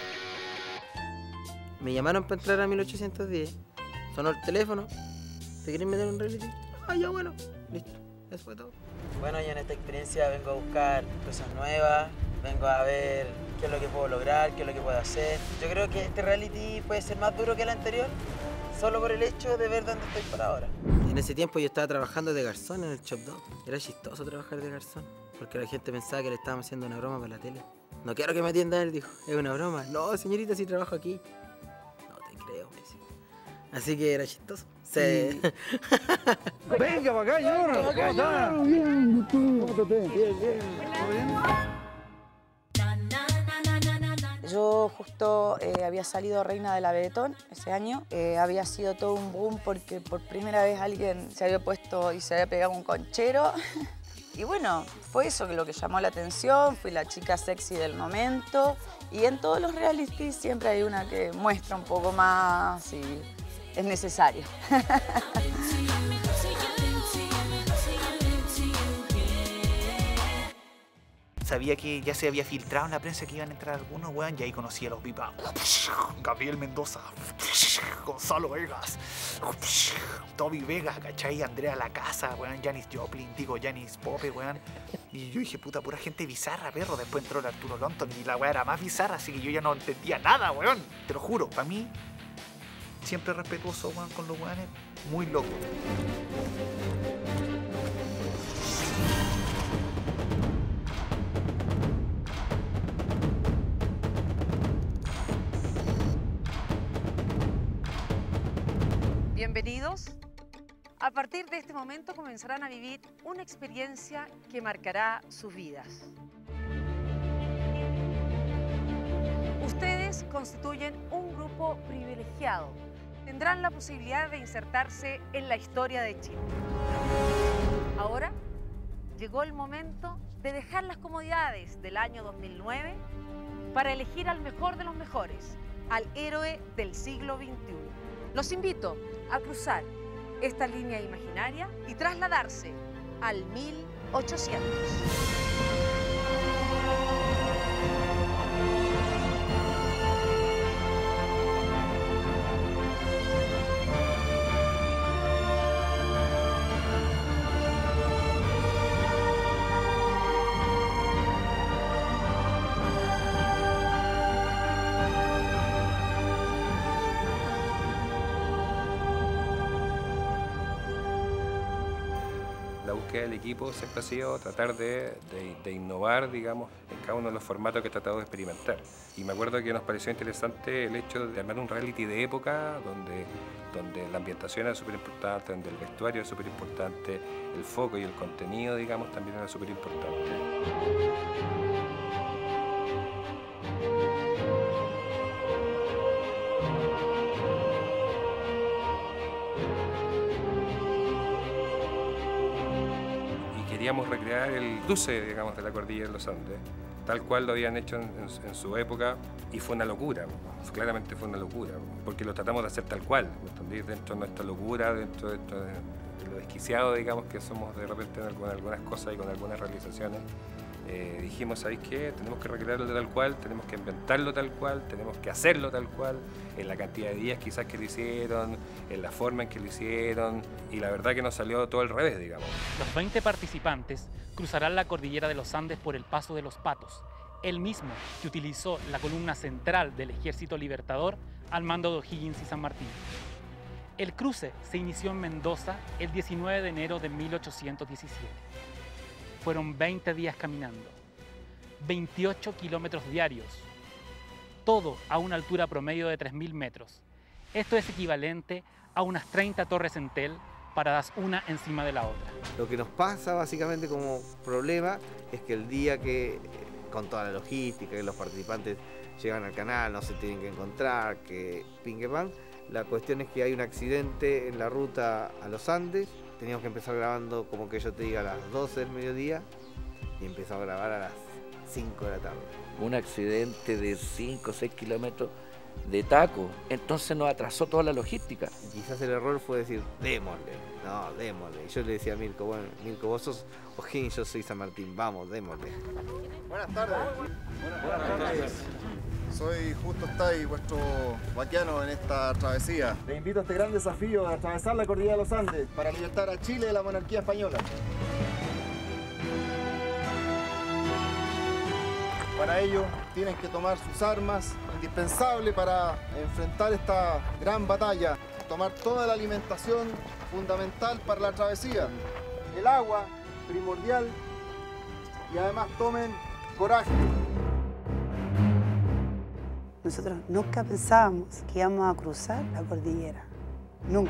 Me llamaron para entrar a mil ochocientos diez. Sonó el teléfono. ¿Te querés meter en un reality? Ah, ya, bueno. Listo. Eso fue todo. Bueno, yo en esta experiencia vengo a buscar cosas nuevas. Vengo a ver qué es lo que puedo lograr, qué es lo que puedo hacer. Yo creo que este reality puede ser más duro que el anterior, solo por el hecho de ver dónde estoy por ahora. En ese tiempo yo estaba trabajando de garzón en el Chop Dog. Era chistoso trabajar de garzón, porque la gente pensaba que le estábamos haciendo una broma para la tele. No quiero que me atienda él, dijo. Es una broma. No, señorita, sí trabajo aquí. No te creo, me decía. Así que era chistoso. Sí. Venga para acá, Yorra. ¿Cómo estás? Bien, ¿cómo te ves? Bien, bien. ¿Todo bien? Yo justo eh, había salido reina de la Vedetón ese año. Eh, había sido todo un boom porque por primera vez alguien se había puesto y se había pegado un conchero. Y bueno, fue eso lo que llamó la atención. Fui la chica sexy del momento. Y en todos los realities siempre hay una que muestra un poco más si es necesario. Sabía que ya se había filtrado en la prensa que iban a entrar algunos, weón, y ahí conocí a los V I P. Gabriel Mendoza, Gonzalo Vegas, Toby Vega, ¿cachai? Andrea La Casa, weón, Janis Joplin, digo, Janis Pope, weón. Y yo dije, puta, pura gente bizarra, perro. Después entró el Arturo Lonton y la weá era más bizarra, así que yo ya no entendía nada, weón. Te lo juro, para mí, siempre respetuoso, weón, con los weones, muy loco. Bienvenidos. A partir de este momento comenzarán a vivir una experiencia que marcará sus vidas. Ustedes constituyen un grupo privilegiado. Tendrán la posibilidad de insertarse en la historia de Chile. Ahora llegó el momento de dejar las comodidades del año dos mil nueve para elegir al mejor de los mejores, al héroe del siglo veintiuno. Los invito a cruzar esta línea imaginaria y trasladarse al mil ochocientos. El equipo siempre ha sido tratar de, de, de innovar, digamos, en cada uno de los formatos que he tratado de experimentar. Y me acuerdo que nos pareció interesante el hecho de armar un reality de época donde, donde la ambientación era súper importante, donde el vestuario era súper importante, el foco y el contenido, digamos, también era súper importante. Queríamos recrear el cruce, digamos, de la cordillera de los Andes, tal cual lo habían hecho en, en, en su época, y fue una locura, claramente fue una locura, porque lo tratamos de hacer tal cual, ¿entendés? Dentro de nuestra locura, dentro de, de, de lo desquiciado, digamos, que somos de repente con algunas cosas y con algunas realizaciones. Eh, dijimos, ¿sabéis qué? Tenemos que recrearlo tal cual, tenemos que inventarlo tal cual, tenemos que hacerlo tal cual, en la cantidad de días quizás que lo hicieron, en la forma en que lo hicieron, y la verdad que nos salió todo al revés, digamos. Los veinte participantes cruzarán la cordillera de los Andes por el Paso de los Patos, el mismo que utilizó la columna central del Ejército Libertador al mando de O'Higgins y San Martín. El cruce se inició en Mendoza el diecinueve de enero de mil ochocientos diecisiete. Fueron veinte días caminando, veintiocho kilómetros diarios, todo a una altura promedio de tres mil metros. Esto es equivalente a unas treinta torres Entel paradas una encima de la otra. Lo que nos pasa básicamente como problema es que el día que, con toda la logística, que los participantes llegan al canal, no se tienen que encontrar, que ping que pan, La cuestión es que hay un accidente en la ruta a los Andes. Teníamos que empezar grabando, como que yo te diga, a las doce del mediodía y empezamos a grabar a las cinco de la tarde. Un accidente de cinco o seis kilómetros de taco, entonces nos atrasó toda la logística. Quizás el error fue decir, démosle, no, démosle. Y yo le decía a Mirko, bueno, Mirko, vos sos O'Higgins, yo soy San Martín, vamos, démosle. Buenas tardes. Buenas tardes. Soy Justo Stay, vuestro vaquiano en esta travesía. Le invito a este gran desafío de atravesar la cordillera de los Andes para libertar a Chile de la monarquía española. Para ello tienen que tomar sus armas, indispensable para enfrentar esta gran batalla. Tomar toda la alimentación fundamental para la travesía. El agua, primordial, y además tomen coraje. Nosotros nunca pensábamos que íbamos a cruzar la cordillera. Nunca.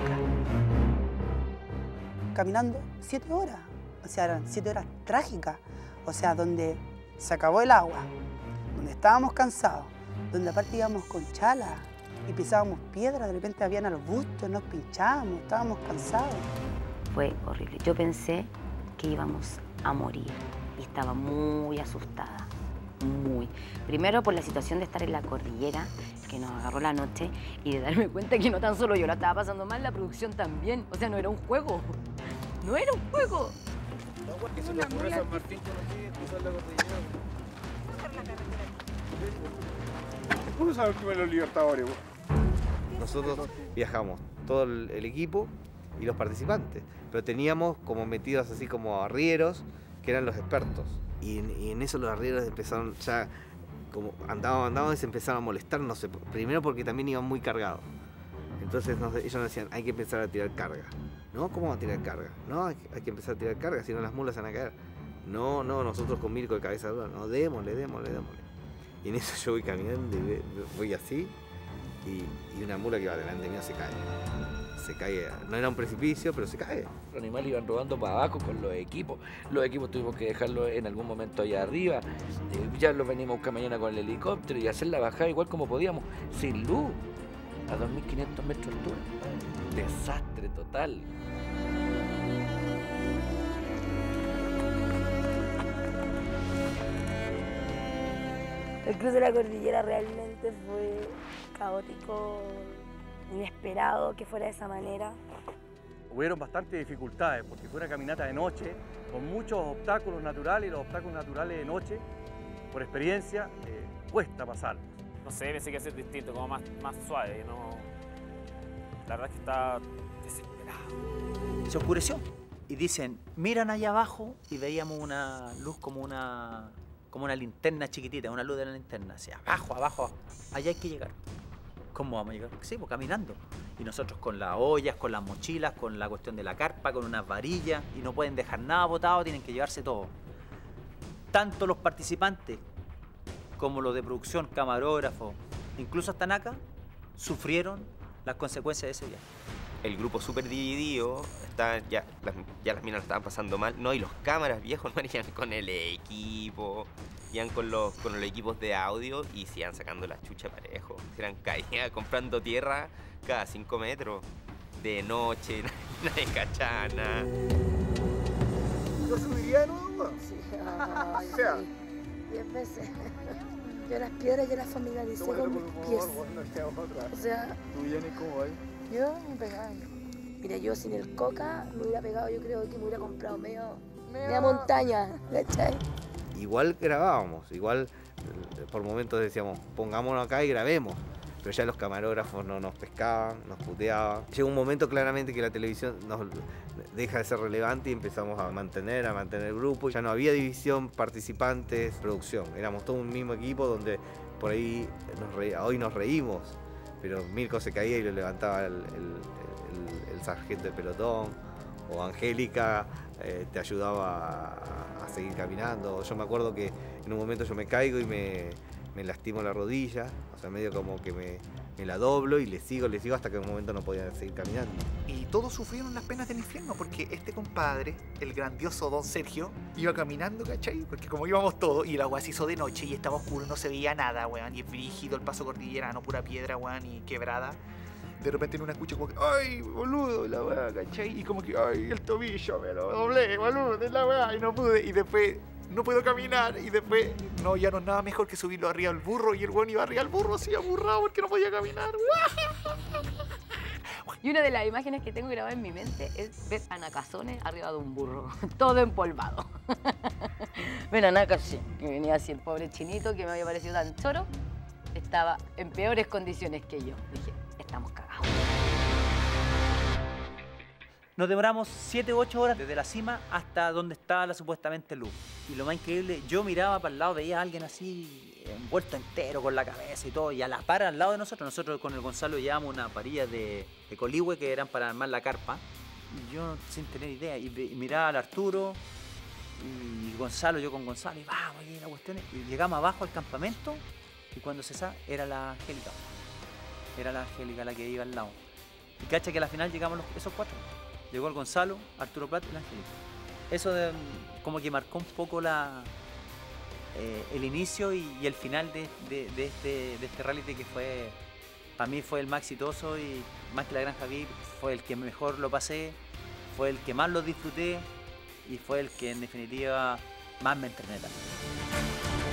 Caminando siete horas. O sea, eran siete horas trágicas. O sea, donde se acabó el agua, donde estábamos cansados, donde aparte íbamos con chala y pisábamos piedras, de repente habían arbustos, nos pinchábamos, estábamos cansados. Fue horrible. Yo pensé que íbamos a morir y estaba muy asustada, muy. Primero por la situación de estar en la cordillera, que nos agarró la noche, y de darme cuenta que no tan solo yo la estaba pasando mal, la producción también. O sea, no era un juego, no era un juego. ¿Qué se le ocurre a San Martín cruzar la cordillera? ¿Cómo sabes que me los libertadores? Nosotros viajamos todo el, el equipo y los participantes, pero teníamos como metidos así como arrieros que eran los expertos. Y en, y en eso los arrieros empezaron ya, como andaban, andaban y se empezaron a molestar, no sé, primero porque también iban muy cargados. Entonces nos, ellos nos decían, hay que empezar a tirar carga. ¿No? ¿Cómo va a tirar carga? No, hay, hay que empezar a tirar carga, si no las mulas se van a caer. No, no, nosotros con Mirko de cabeza dura, no, démosle, démosle, démosle. Y en eso yo voy caminando y voy así, y, y una mula que va delante mío se cae. Se cae, no era un precipicio, pero se cae. Los animales iban rodando para abajo con los equipos. Los equipos tuvimos que dejarlos en algún momento allá arriba. Eh, ya los venimos a buscar mañana con el helicóptero y hacer la bajada igual como podíamos, sin luz, a dos mil quinientos metros de altura. Desastre total. El cruce de la cordillera realmente fue caótico, inesperado que fuera de esa manera. Hubieron bastantes dificultades porque fue una caminata de noche con muchos obstáculos naturales y los obstáculos naturales de noche, por experiencia, eh, cuesta pasarlos. No sé, pensé que iba a ser distinto, como más, más suave. No... La verdad es que estaba desesperado. Se oscureció y dicen, miran allá abajo y veíamos una luz como una, como una linterna chiquitita, una luz de la linterna, hacia abajo, abajo, allá hay que llegar. ¿Cómo vamos a llegar? Sí, pues caminando. Y nosotros con las ollas, con las mochilas, con la cuestión de la carpa, con unas varillas, y no pueden dejar nada botado, tienen que llevarse todo. Tanto los participantes como los de producción, camarógrafos, incluso hasta Naka, sufrieron las consecuencias de ese viaje. El grupo súper dividido, está, ya, las, ya las minas lo estaban pasando mal, no, y los cámaras viejos no iban con el equipo, iban con los, con los equipos de audio y se iban sacando la chucha parejo. Se iban caídas comprando tierra cada cinco metros, de noche, nadie cachaba nada. ¿Yo subiría de nuevo? Sí, ay, o sea, diez veces. Yo las piedras ya las familiaricé con mis pies. O sea, ¿tú, Jenny, cómo vas? Yo me pegaba. Mira, yo sin el coca me hubiera pegado, yo creo que me hubiera comprado medio, media montaña, ¿cachai? Igual grabábamos, igual por momentos decíamos, pongámonos acá y grabemos. Pero ya los camarógrafos no nos pescaban, nos puteaban. Llegó un momento claramente que la televisión nos deja de ser relevante y empezamos a mantener, a mantener el grupo. Ya no había división, participantes, producción. Éramos todo un mismo equipo donde por ahí nos re... hoy nos reímos, pero Mirko se caía y lo levantaba el, el, el, el sargento de pelotón, o Angélica eh, te ayudaba a, a seguir caminando. Yo me acuerdo que en un momento yo me caigo y me... me lastimo la rodilla, o sea, medio como que me, me la doblo y le sigo, le sigo hasta que en un momento no podía seguir caminando. Y todos sufrieron las penas del infierno porque este compadre, el grandioso Don Sergio, iba caminando, ¿cachai? Porque como íbamos todos y el agua se hizo de noche y estaba oscuro, no se veía nada, weón, y es brígido el paso cordillerano, pura piedra, weón, y quebrada. de repente en una escucha como que, ay, boludo, la weá, ¿cachai? Y como que, ay, el tobillo me lo doblé, boludo, de la weá, y no pude. Y después, no puedo caminar. Y después, no, ya no es nada mejor que subirlo arriba al burro. Y el weón iba arriba al burro así aburrado porque no podía caminar. Y una de las imágenes que tengo grabada en mi mente es ver a Nakazone arriba de un burro, todo empolvado. Ver a Nakazone, que venía así el pobre chinito que me había parecido tan choro, estaba en peores condiciones que yo. Dije, estamos cagados. Nos demoramos siete u ocho horas desde la cima hasta donde estaba la supuestamente luz. Y lo más increíble, yo miraba para el lado, veía a alguien así envuelto entero con la cabeza y todo, y a la par al lado de nosotros, nosotros con el Gonzalo llevábamos una parilla de, de coligüe que eran para armar la carpa. Y yo sin tener idea, y, y miraba al Arturo y Gonzalo, yo con Gonzalo, y vamos, y la cuestión. Y llegamos abajo al campamento, y cuando se sabe, era la Angélica. Era la Angélica la que iba al lado. Y cacha que a la final llegamos los, esos cuatro. Llegó el Gonzalo, Arturo Prat y la Angélica. Eso de, como que marcó un poco la, eh, el inicio y, y el final de, de, de, este, de este reality que fue, para mí fue el más exitoso y más que La Granja V I P, fue el que mejor lo pasé, fue el que más lo disfruté y fue el que en definitiva más me entrené también.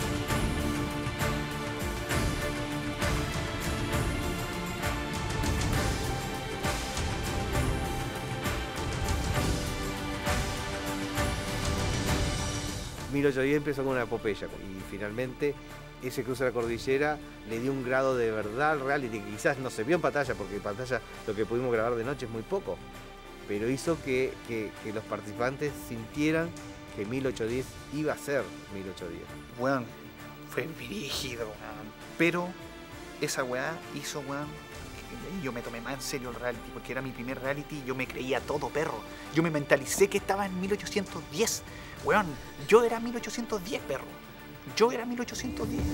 mil ochocientos diez empezó con una epopeya y finalmente ese cruce de la cordillera le dio un grado de verdad al reality que quizás no se vio en pantalla, porque en pantalla lo que pudimos grabar de noche es muy poco, pero hizo que, que, que los participantes sintieran que mil ochocientos diez iba a ser mil ochocientos diez. Weón, fue brígido, weón. Pero esa weá hizo, weón, que yo me tomé más en serio el reality, porque era mi primer reality y yo me creía todo, perro. Yo me mentalicé que estaba en mil ochocientos diez. Weón, yo era mil ochocientos diez, perro. Yo era mil ochocientos diez.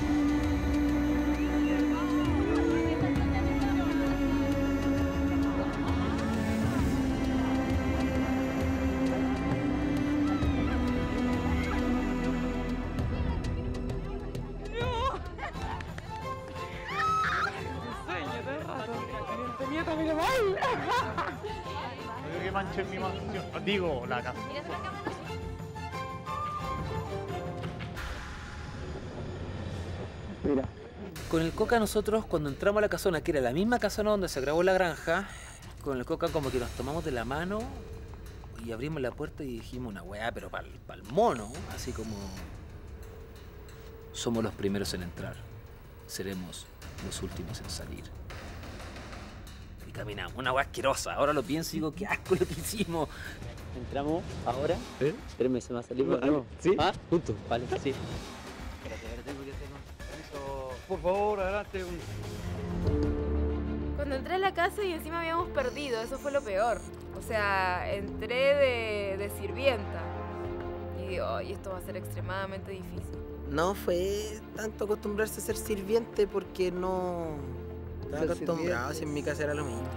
No quiero que manchen mi mansión. Digo, la casa. Mira. Con el Coca nosotros cuando entramos a la casona, que era la misma casona donde se grabó La Granja, con el Coca como que nos tomamos de la mano y abrimos la puerta y dijimos una weá, pero para el mono, así como somos los primeros en entrar, seremos los últimos en salir. Y caminamos, una weá asquerosa, ahora lo pienso y digo, qué asco lo que hicimos. Entramos ahora, ¿eh? Espérenme, se me va a salir. No, ¿Sí? ¿Ah? Juntos, vale, sí. Por favor, adelante. Cuando entré a la casa y encima habíamos perdido, eso fue lo peor. O sea, entré de, de sirvienta y digo, ay, esto va a ser extremadamente difícil. No fue tanto acostumbrarse a ser sirviente porque no estaba acostumbrado, si en mi casa era lo mismo.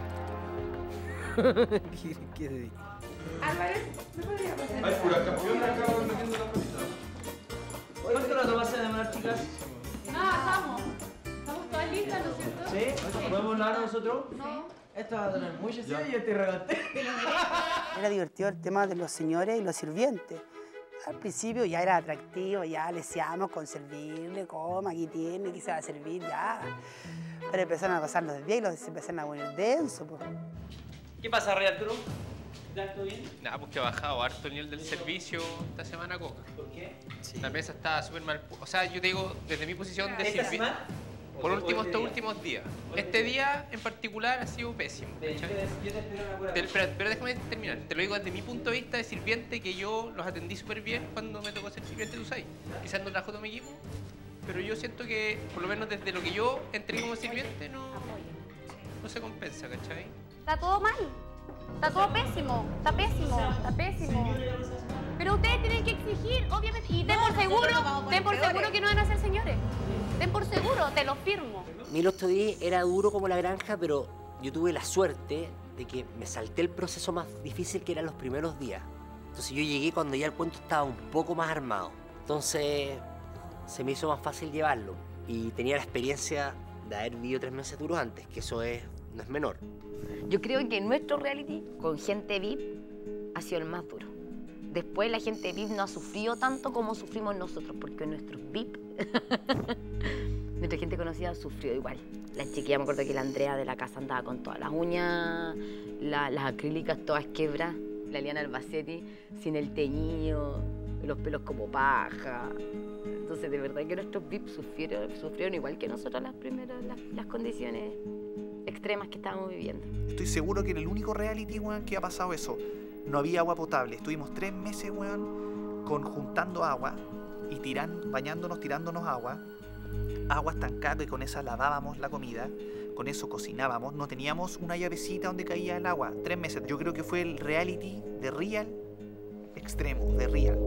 ¿Qué, qué se dice? Álvarez, ¿me podría pasar? Ay, pura campeona acá metiendo la patita. ¿Cuánto rato vas a demorar, chicas? No, estamos. Estamos todas listas, ¿no es cierto? ¿Sí? ¿Podemos hablar nosotros? No. Esto va a tener mucho, sí, yo te regaté. Era divertido el tema de los señores y los sirvientes. Al principio ya era atractivo, ya le decíamos con servirle, coma, aquí tiene, aquí se va a servir, ya. Pero empezaron a pasar los días y los se empezaron a poner denso. Pues. ¿Qué pasa, Rey Arturo? ¿Ya todo bien? Nada, pues que ha bajado harto el nivel del servicio esta semana, Coca. ¿Por qué? Sí. La mesa está súper mal. O sea, yo te digo, desde mi posición de ¿Esta servicio. semana? Por último, estos día? últimos días. Este día en particular ha sido pésimo. Yo te, yo te espero una pura. Te- pero, pero déjame terminar. Te lo digo desde mi punto de vista de sirviente, que yo los atendí súper bien cuando me tocó ser sirviente de U S A I. Quizás no trajo todo mi equipo, pero yo siento que, por lo menos desde lo que yo entregué como sirviente, no, no se compensa, ¿cachai? Está todo mal. Está todo pésimo. Está pésimo. Está pésimo. Pero ustedes tienen que exigir, obviamente. Y ten por seguro, ten por seguro que no van a ser señores. Ten por seguro, te lo firmo. mil ochocientos diez era duro como La Granja, pero yo tuve la suerte de que me salté el proceso más difícil, que eran los primeros días. Entonces yo llegué cuando ya el cuento estaba un poco más armado. Entonces se me hizo más fácil llevarlo. Y tenía la experiencia de haber vivido tres meses duros antes, que eso es no es menor. Yo creo que nuestro reality con gente V I P ha sido el más duro. Después la gente V I P no ha sufrido tanto como sufrimos nosotros, porque nuestros V I P, nuestra gente conocida sufrió igual. La chiquilla, me acuerdo que la Andrea de la casa andaba con todas las uñas, la, las acrílicas todas quebras, la Liana Albacetti sin el teñido, los pelos como paja. Entonces, de verdad que nuestros V I P sufrieron, sufrieron igual que nosotros las primeras, las, las condiciones extremas que estábamos viviendo. Estoy seguro que era el único reality, weón, que ha pasado eso. No había agua potable. Estuvimos tres meses, weón, con, juntando agua y tiran, bañándonos, tirándonos agua. Agua estancada, que con esa lavábamos la comida, con eso cocinábamos. No teníamos una llavecita donde caía el agua. Tres meses. Yo creo que fue el reality de Real extremo, de Real.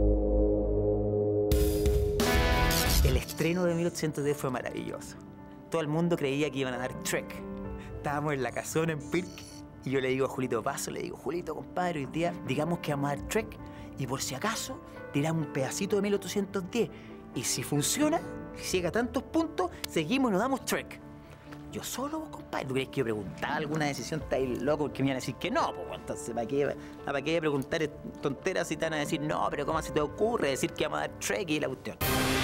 El estreno de mil ochocientos diez fue maravilloso. Todo el mundo creía que iban a dar Trek. Estábamos en la casona en Pirque y yo le digo a Julito Paso, le digo, Julito, compadre, hoy día digamos que vamos a dar Trek y por si acaso tiramos un pedacito de mil ochocientos diez y si funciona, si llega a tantos puntos, seguimos y nos damos Trek. Yo solo, compadre, ¿tú crees que yo preguntaba alguna decisión? Está ahí loco porque me iban a decir que no, pues entonces ¿para qué, ¿para qué preguntar tonteras si te van a decir no, pero cómo se te ocurre decir que vamos a dar Trek y la cuestión?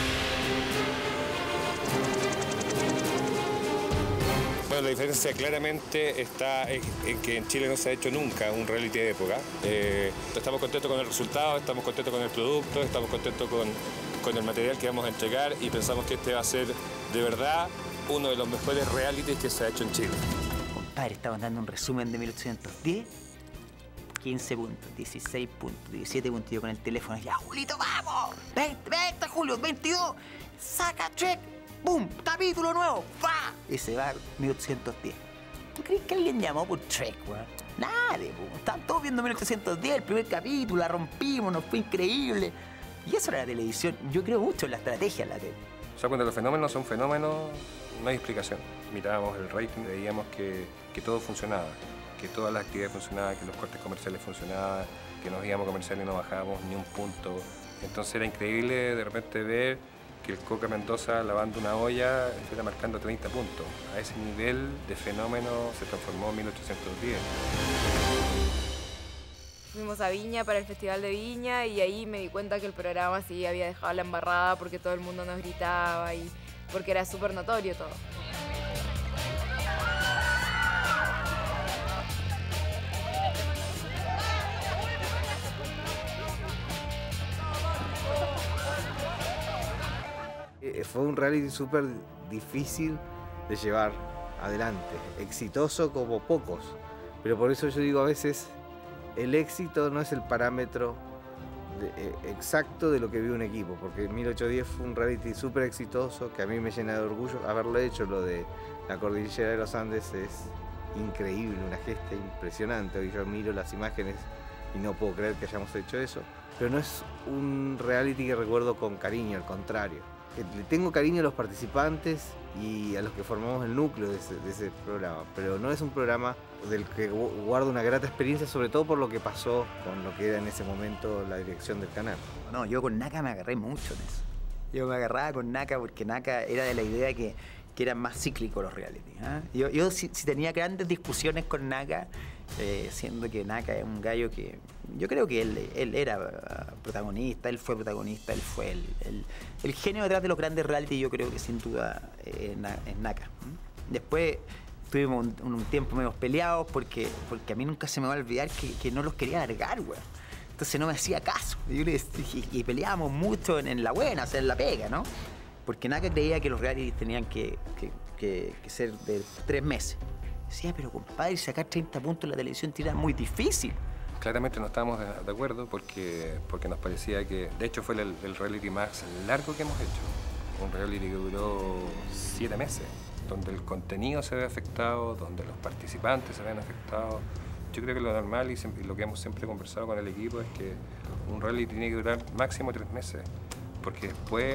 Bueno, la diferencia claramente está en que en Chile no se ha hecho nunca un reality de época. Eh, estamos contentos con el resultado, estamos contentos con el producto, estamos contentos con, con el material que vamos a entregar y pensamos que este va a ser de verdad uno de los mejores realities que se ha hecho en Chile. Compadre, estamos dando un resumen de mil ochocientos diez, quince puntos, dieciséis puntos, diecisiete puntos. Yo con el teléfono, ya, Julito, vamos, veinte, veinte, Julio, veintidós, saca Trek. ¡Bum! ¡Capítulo nuevo! ¡Fa! Y se va mil ochocientos diez. ¿Tú crees que alguien llamó por Trek, weón? Nadie, weón. Estaban todos viendo mil ochocientos diez, el primer capítulo, la rompimos, nos fue increíble. Y eso era la televisión. Yo creo mucho en la estrategia de la tele. O sea, cuando los fenómenos son fenómenos, no hay explicación. Mirábamos el rating, veíamos que, que todo funcionaba, que todas las actividades funcionaban, que los cortes comerciales funcionaban, que nos íbamos a comercial y no bajábamos ni un punto. Entonces era increíble de repente ver que el Coca Mendoza lavando una olla estuviera marcando treinta puntos. A ese nivel de fenómeno se transformó mil ochocientos diez. Fuimos a Viña para el Festival de Viña y ahí me di cuenta que el programa sí había dejado la embarrada porque todo el mundo nos gritaba y porque era súper notorio todo. Fue un reality súper difícil de llevar adelante, exitoso como pocos, pero por eso yo digo a veces el éxito no es el parámetro de, eh, exacto de lo que vive un equipo, porque mil ochocientos diez fue un reality súper exitoso que a mí me llena de orgullo haberlo hecho. Lo de la cordillera de los Andes es increíble, una gesta impresionante. Hoy yo miro las imágenes y no puedo creer que hayamos hecho eso, pero no es un reality que recuerdo con cariño, al contrario. Le tengo cariño a los participantes y a los que formamos el núcleo de ese, de ese programa, pero no es un programa del que guardo una grata experiencia, sobre todo por lo que pasó con lo que era en ese momento la dirección del canal. No, yo con Naka me agarré mucho en eso. Yo me agarraba con Naka porque Naka era de la idea que, que eran más cíclicos los reality. ¿eh? Yo, yo si, si tenía grandes discusiones con Naka, eh, siendo que Naka es un gallo que... Yo creo que él, él era protagonista, él fue protagonista, él fue el, el, el genio detrás de los grandes reality. Yo creo que sin duda es eh, Naka. Después tuvimos un, un tiempo medio peleados porque, porque a mí nunca se me va a olvidar que, que no los quería largar, güey. Entonces no me hacía caso. Y, yo le, y, y peleábamos mucho en, en la buena, hacer la pega, ¿no? Porque Naka creía que los reality tenían que, que, que, que ser de tres meses. Decía, pero compadre, sacar treinta puntos en la televisión era muy difícil. Claramente no estábamos de, de acuerdo porque, porque nos parecía que, de hecho, fue el, el reality más largo que hemos hecho. Un reality que duró siete meses, donde el contenido se ve afectado, donde los participantes se ven afectados. Yo creo que lo normal y, siempre, y lo que hemos siempre conversado con el equipo es que un reality tiene que durar máximo tres meses, porque después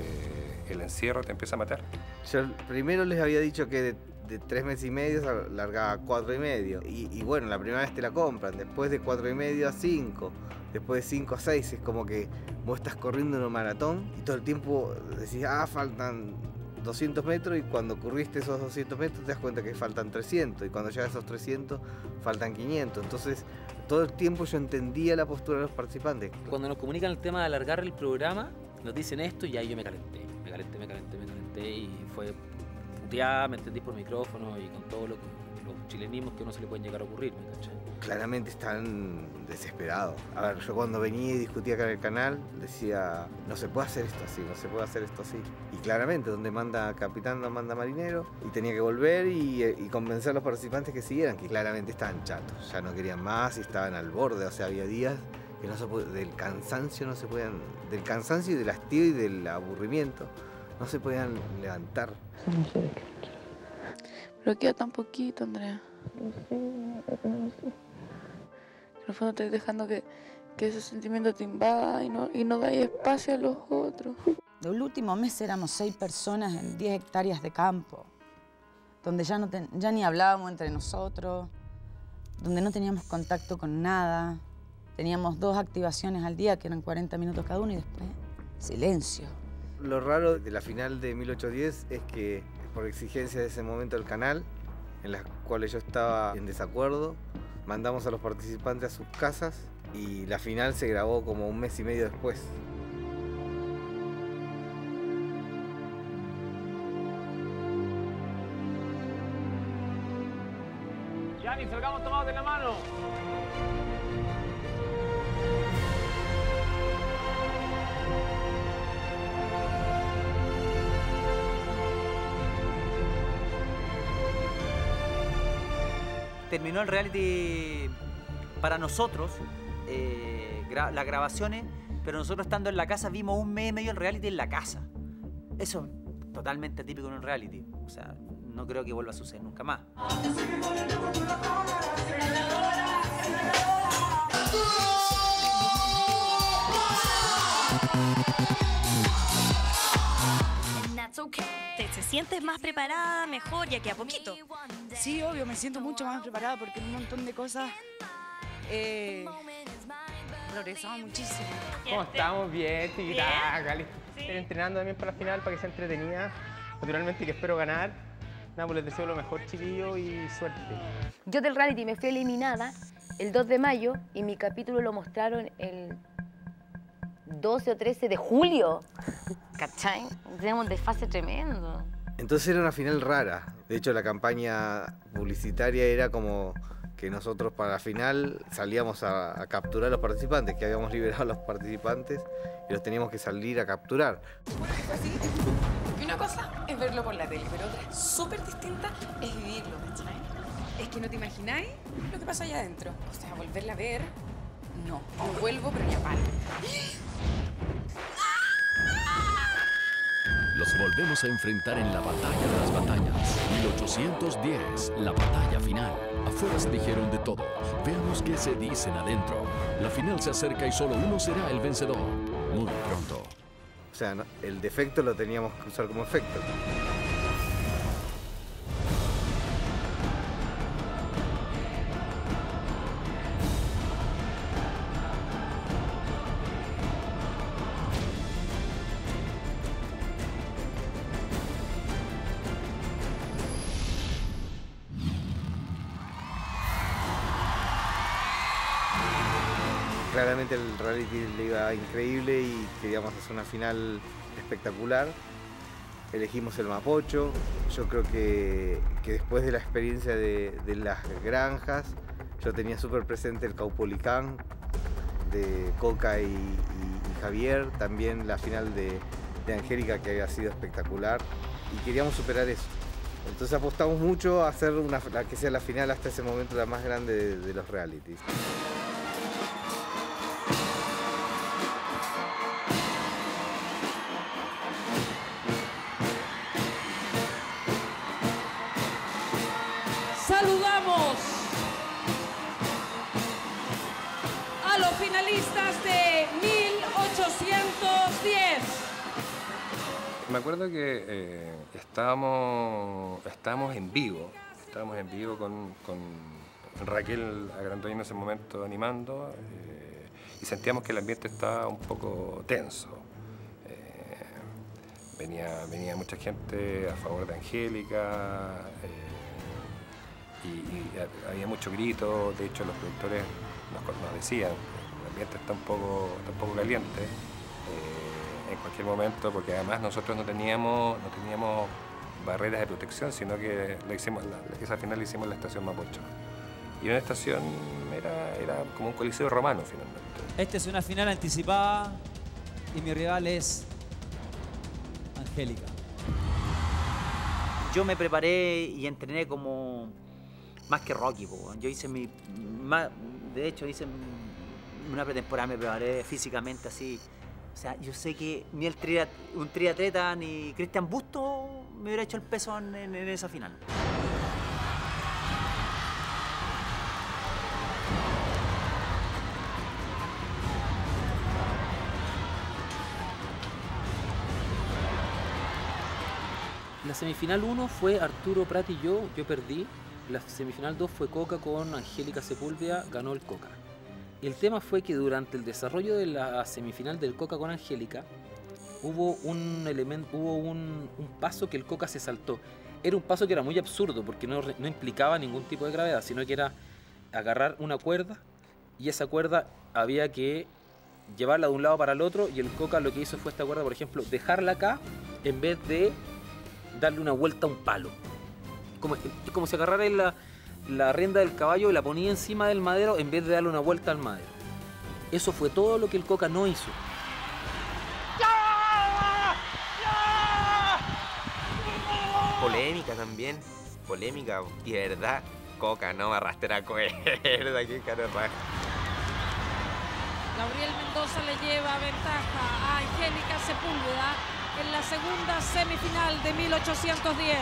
eh, el encierro te empieza a matar. Yo primero les había dicho que de, de tres meses y medio se largaba a cuatro y medio. Y, y bueno, la primera vez te la compran, después de cuatro y medio a cinco, después de cinco a seis, es como que vos estás corriendo en un maratón y todo el tiempo decís, ah, faltan doscientos metros y cuando corriste esos doscientos metros te das cuenta que faltan trescientos y cuando llegas a esos trescientos faltan quinientos. Entonces todo el tiempo yo entendía la postura de los participantes. Cuando nos comunican el tema de alargar el programa, nos dicen esto y ahí yo me calenté, me calenté, me calenté, me calenté y fue puteada, me entendí por micrófono y con todos lo, los chilenismos que no se le pueden llegar a ocurrir, ¿me cachai? Claramente están desesperados. A ver, yo cuando venía y discutía acá en el canal, decía, no se puede hacer esto así, no se puede hacer esto así. Y claramente, donde manda capitán, no manda marinero, y tenía que volver y, y convencer a los participantes que siguieran, que claramente estaban chatos, ya no querían más y estaban al borde, o sea, había días que no se puede, del cansancio no se podían, del cansancio y del hastío y del aburrimiento, no se podían levantar. Pero queda tan poquito, Andrea. No sé, no sé. En el fondo estoy dejando que, que ese sentimiento te invada y no, y no dais espacio a los otros. El último mes éramos seis personas en diez hectáreas de campo, donde ya, no ten, ya ni hablábamos entre nosotros, donde no teníamos contacto con nada. Teníamos dos activaciones al día, que eran cuarenta minutos cada uno, y después silencio. Lo raro de la final de mil ochocientos diez es que, por exigencia de ese momento del canal, en las cuales yo estaba en desacuerdo, mandamos a los participantes a sus casas y la final se grabó como un mes y medio después. Yani, salgamos tomados de la mano. Terminó el reality para nosotros, eh, gra las grabaciones, pero nosotros estando en la casa vimos un mes y medio el reality en la casa. Eso es totalmente típico en un reality. O sea, no creo que vuelva a suceder nunca más. ¿Te, ¿Te sientes más preparada, mejor, ya que a poquito? Sí, obvio, me siento mucho más preparada porque en un montón de cosas eh, progresamos muchísimo. ¿Cómo estamos? Bien, chiquita. Cali. Estoy entrenando también para la final para que sea entretenida. Naturalmente que espero ganar. Nada, pues les deseo lo mejor, chiquillos, y suerte. Yo del reality me fui eliminada el dos de mayo y mi capítulo lo mostraron el doce o trece de julio. ¿Cachai? Tenemos un desfase tremendo. Entonces era una final rara. De hecho, la campaña publicitaria era como que nosotros para la final salíamos a, a capturar a los participantes, que habíamos liberado a los participantes y los teníamos que salir a capturar. Y una cosa es verlo por la tele, pero otra súper distinta es vivirlo, ¿cachai? Es que no te imagináis lo que pasa allá adentro. O sea, volverla a ver, no. No vuelvo, pero ni a palo. Los volvemos a enfrentar en la batalla de las batallas. mil ochocientos diez, la batalla final. Afuera se dijeron de todo. Veamos qué se dicen adentro. La final se acerca y solo uno será el vencedor. Muy pronto. O sea, ¿no? El defecto lo teníamos que usar como efecto. Claramente el reality le iba increíble y queríamos hacer una final espectacular. Elegimos el Mapocho. Yo creo que, que después de la experiencia de, de las granjas, yo tenía súper presente el Caupolicán de Coca y, y, y Javier. También la final de, de Angélica, que había sido espectacular. Y queríamos superar eso. Entonces apostamos mucho a hacer una, la que sea la final hasta ese momento la más grande de, de los realities. Saludamos a los finalistas de mil ochocientos diez. Me acuerdo que eh, estábamos, estábamos en vivo, estábamos en vivo con, con Raquel Agrandolino en ese momento animando eh, y sentíamos que el ambiente estaba un poco tenso. Eh, Venía, venía mucha gente a favor de Angélica eh, y, y había mucho grito. De hecho, los productores nos, nos decían que el ambiente está un poco, está un poco caliente eh, en cualquier momento, porque además nosotros no teníamos, no teníamos barreras de protección, sino que la hicimos, la, esa final la hicimos en la estación Mapocho. Y una estación era, era como un coliseo romano, finalmente. Esta es una final anticipada y mi rival es Angélica. Yo me preparé y entrené como más que Rocky, po. Yo hice mi... Más, de hecho, hice una pretemporada, me preparé físicamente así. O sea, yo sé que ni el tri, un triatleta ni Cristian Busto me hubiera hecho el peso en, en, en esa final. La semifinal uno fue Arturo Prat y yo, yo perdí. La semifinal dos fue Coca con Angélica Sepúlveda, ganó el Coca. El tema fue que durante el desarrollo de la semifinal del Coca con Angélica hubo un elemento, hubo un, un paso que el Coca se saltó. Era un paso que era muy absurdo porque no, no implicaba ningún tipo de gravedad, sino que era agarrar una cuerda y esa cuerda había que llevarla de un lado para el otro, y el Coca lo que hizo fue esta cuerda, por ejemplo, dejarla acá en vez de darle una vuelta a un palo. Como, como si agarrara la, la rienda del caballo y la ponía encima del madero en vez de darle una vuelta al madero. Eso fue todo lo que el Coca no hizo. Polémica también, polémica, y de verdad, Coca no arrastra cuerda, qué cara raja. Gabriel Mendoza le lleva ventaja a Angélica Sepúlveda en la segunda semifinal de mil ochocientos diez.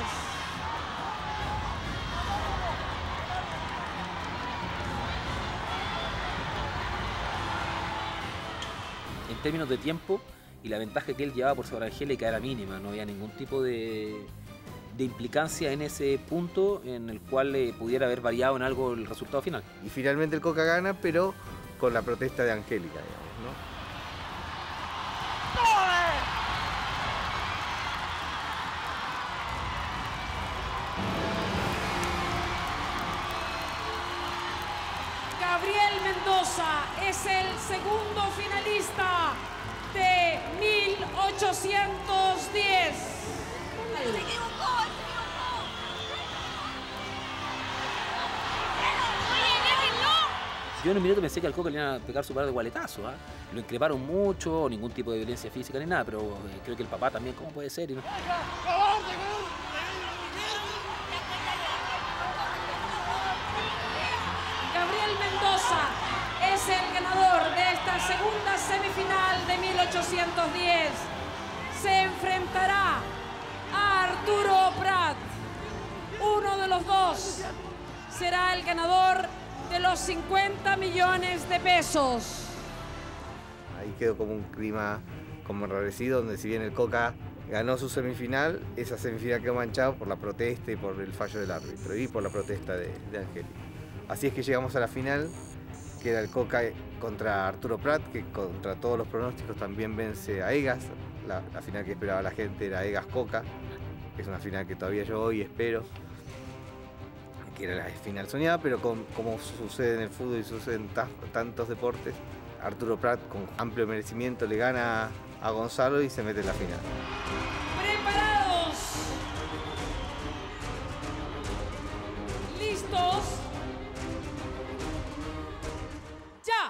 En términos de tiempo, y la ventaja que él llevaba por sobre Angélica era mínima, no había ningún tipo de, de implicancia en ese punto en el cual eh, pudiera haber variado en algo el resultado final. Y finalmente el Coca gana, pero con la protesta de Angélica, digamos, ¿no? Gabriel Mendoza es el segundo finalista de mil ochocientos diez. Yo en un minuto pensé que al Coca le iban a pegar su par de gualetazos, ¿eh? Lo increparon mucho, ningún tipo de violencia física ni nada, pero eh, creo que el papá también, ¿cómo puede ser? Y no... Gabriel Mendoza es el ganador de esta segunda semifinal de mil ochocientos diez. Se enfrentará a Arturo Prat. Uno de los dos será el ganador de los cincuenta millones de pesos. Ahí quedó como un clima como enrarecido, donde si bien el Coca ganó su semifinal, esa semifinal quedó manchada por la protesta y por el fallo del árbitro y por la protesta de, de Angélica. Así es que llegamos a la final, que era el Coca contra Arturo Prat, que contra todos los pronósticos también vence a Egas. La, la final que esperaba la gente era Egas-Coca, que es una final que todavía yo hoy espero, que era la final soñada, pero con, como sucede en el fútbol y sucede en ta, tantos deportes, Arturo Prat con amplio merecimiento le gana a Gonzalo y se mete en la final. ¿Preparados? ¿Listos? ¡Ya!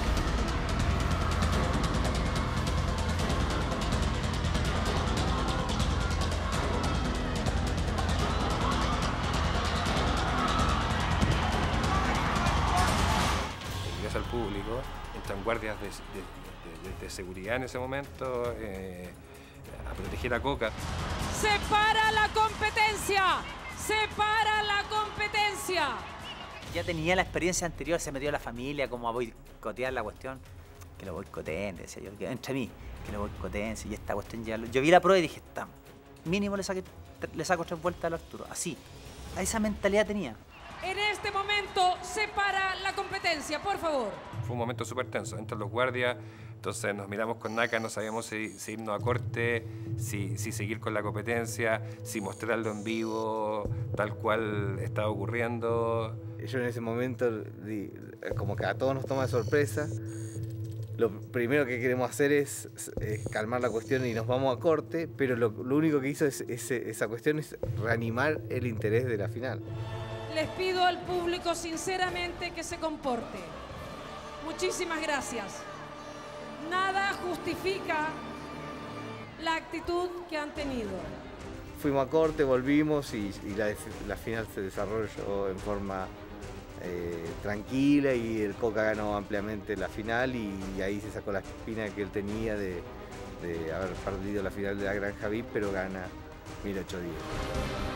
Al público, entran guardias de, de, de, de seguridad en ese momento eh, a proteger a Coca. ¡Se para la competencia! ¡Se para la competencia! Ya tenía la experiencia anterior, se metió a la familia como a boicotear la cuestión. Que lo boicoteen, decía yo, que entre mí, que lo boicoteen, y esta cuestión ya... Lo... Yo vi la prueba y dije, está, mínimo le, saqué, le saco tres vueltas al Arturo, así. A esa mentalidad tenía. En este momento se para la competencia, por favor. Fue un momento súper tenso. Entran los guardias Entonces nos miramos con Naka, no sabíamos si, si irnos a corte, si, si seguir con la competencia, si mostrarlo en vivo, tal cual estaba ocurriendo. Yo en ese momento, di- como que a todos nos toma de sorpresa, lo primero que queremos hacer es, es calmar la cuestión y nos vamos a corte, pero lo, lo único que hizo es, es- esa cuestión es reanimar el interés de la final. Les pido al público sinceramente que se comporte. Muchísimas gracias. Nada justifica la actitud que han tenido. Fuimos a corte, volvimos y, y la, la final se desarrolló en forma eh, tranquila y el Coca ganó ampliamente la final y, y ahí se sacó la espina que él tenía de, de haber perdido la final de la Granja V I P, pero gana mil ochocientos diez.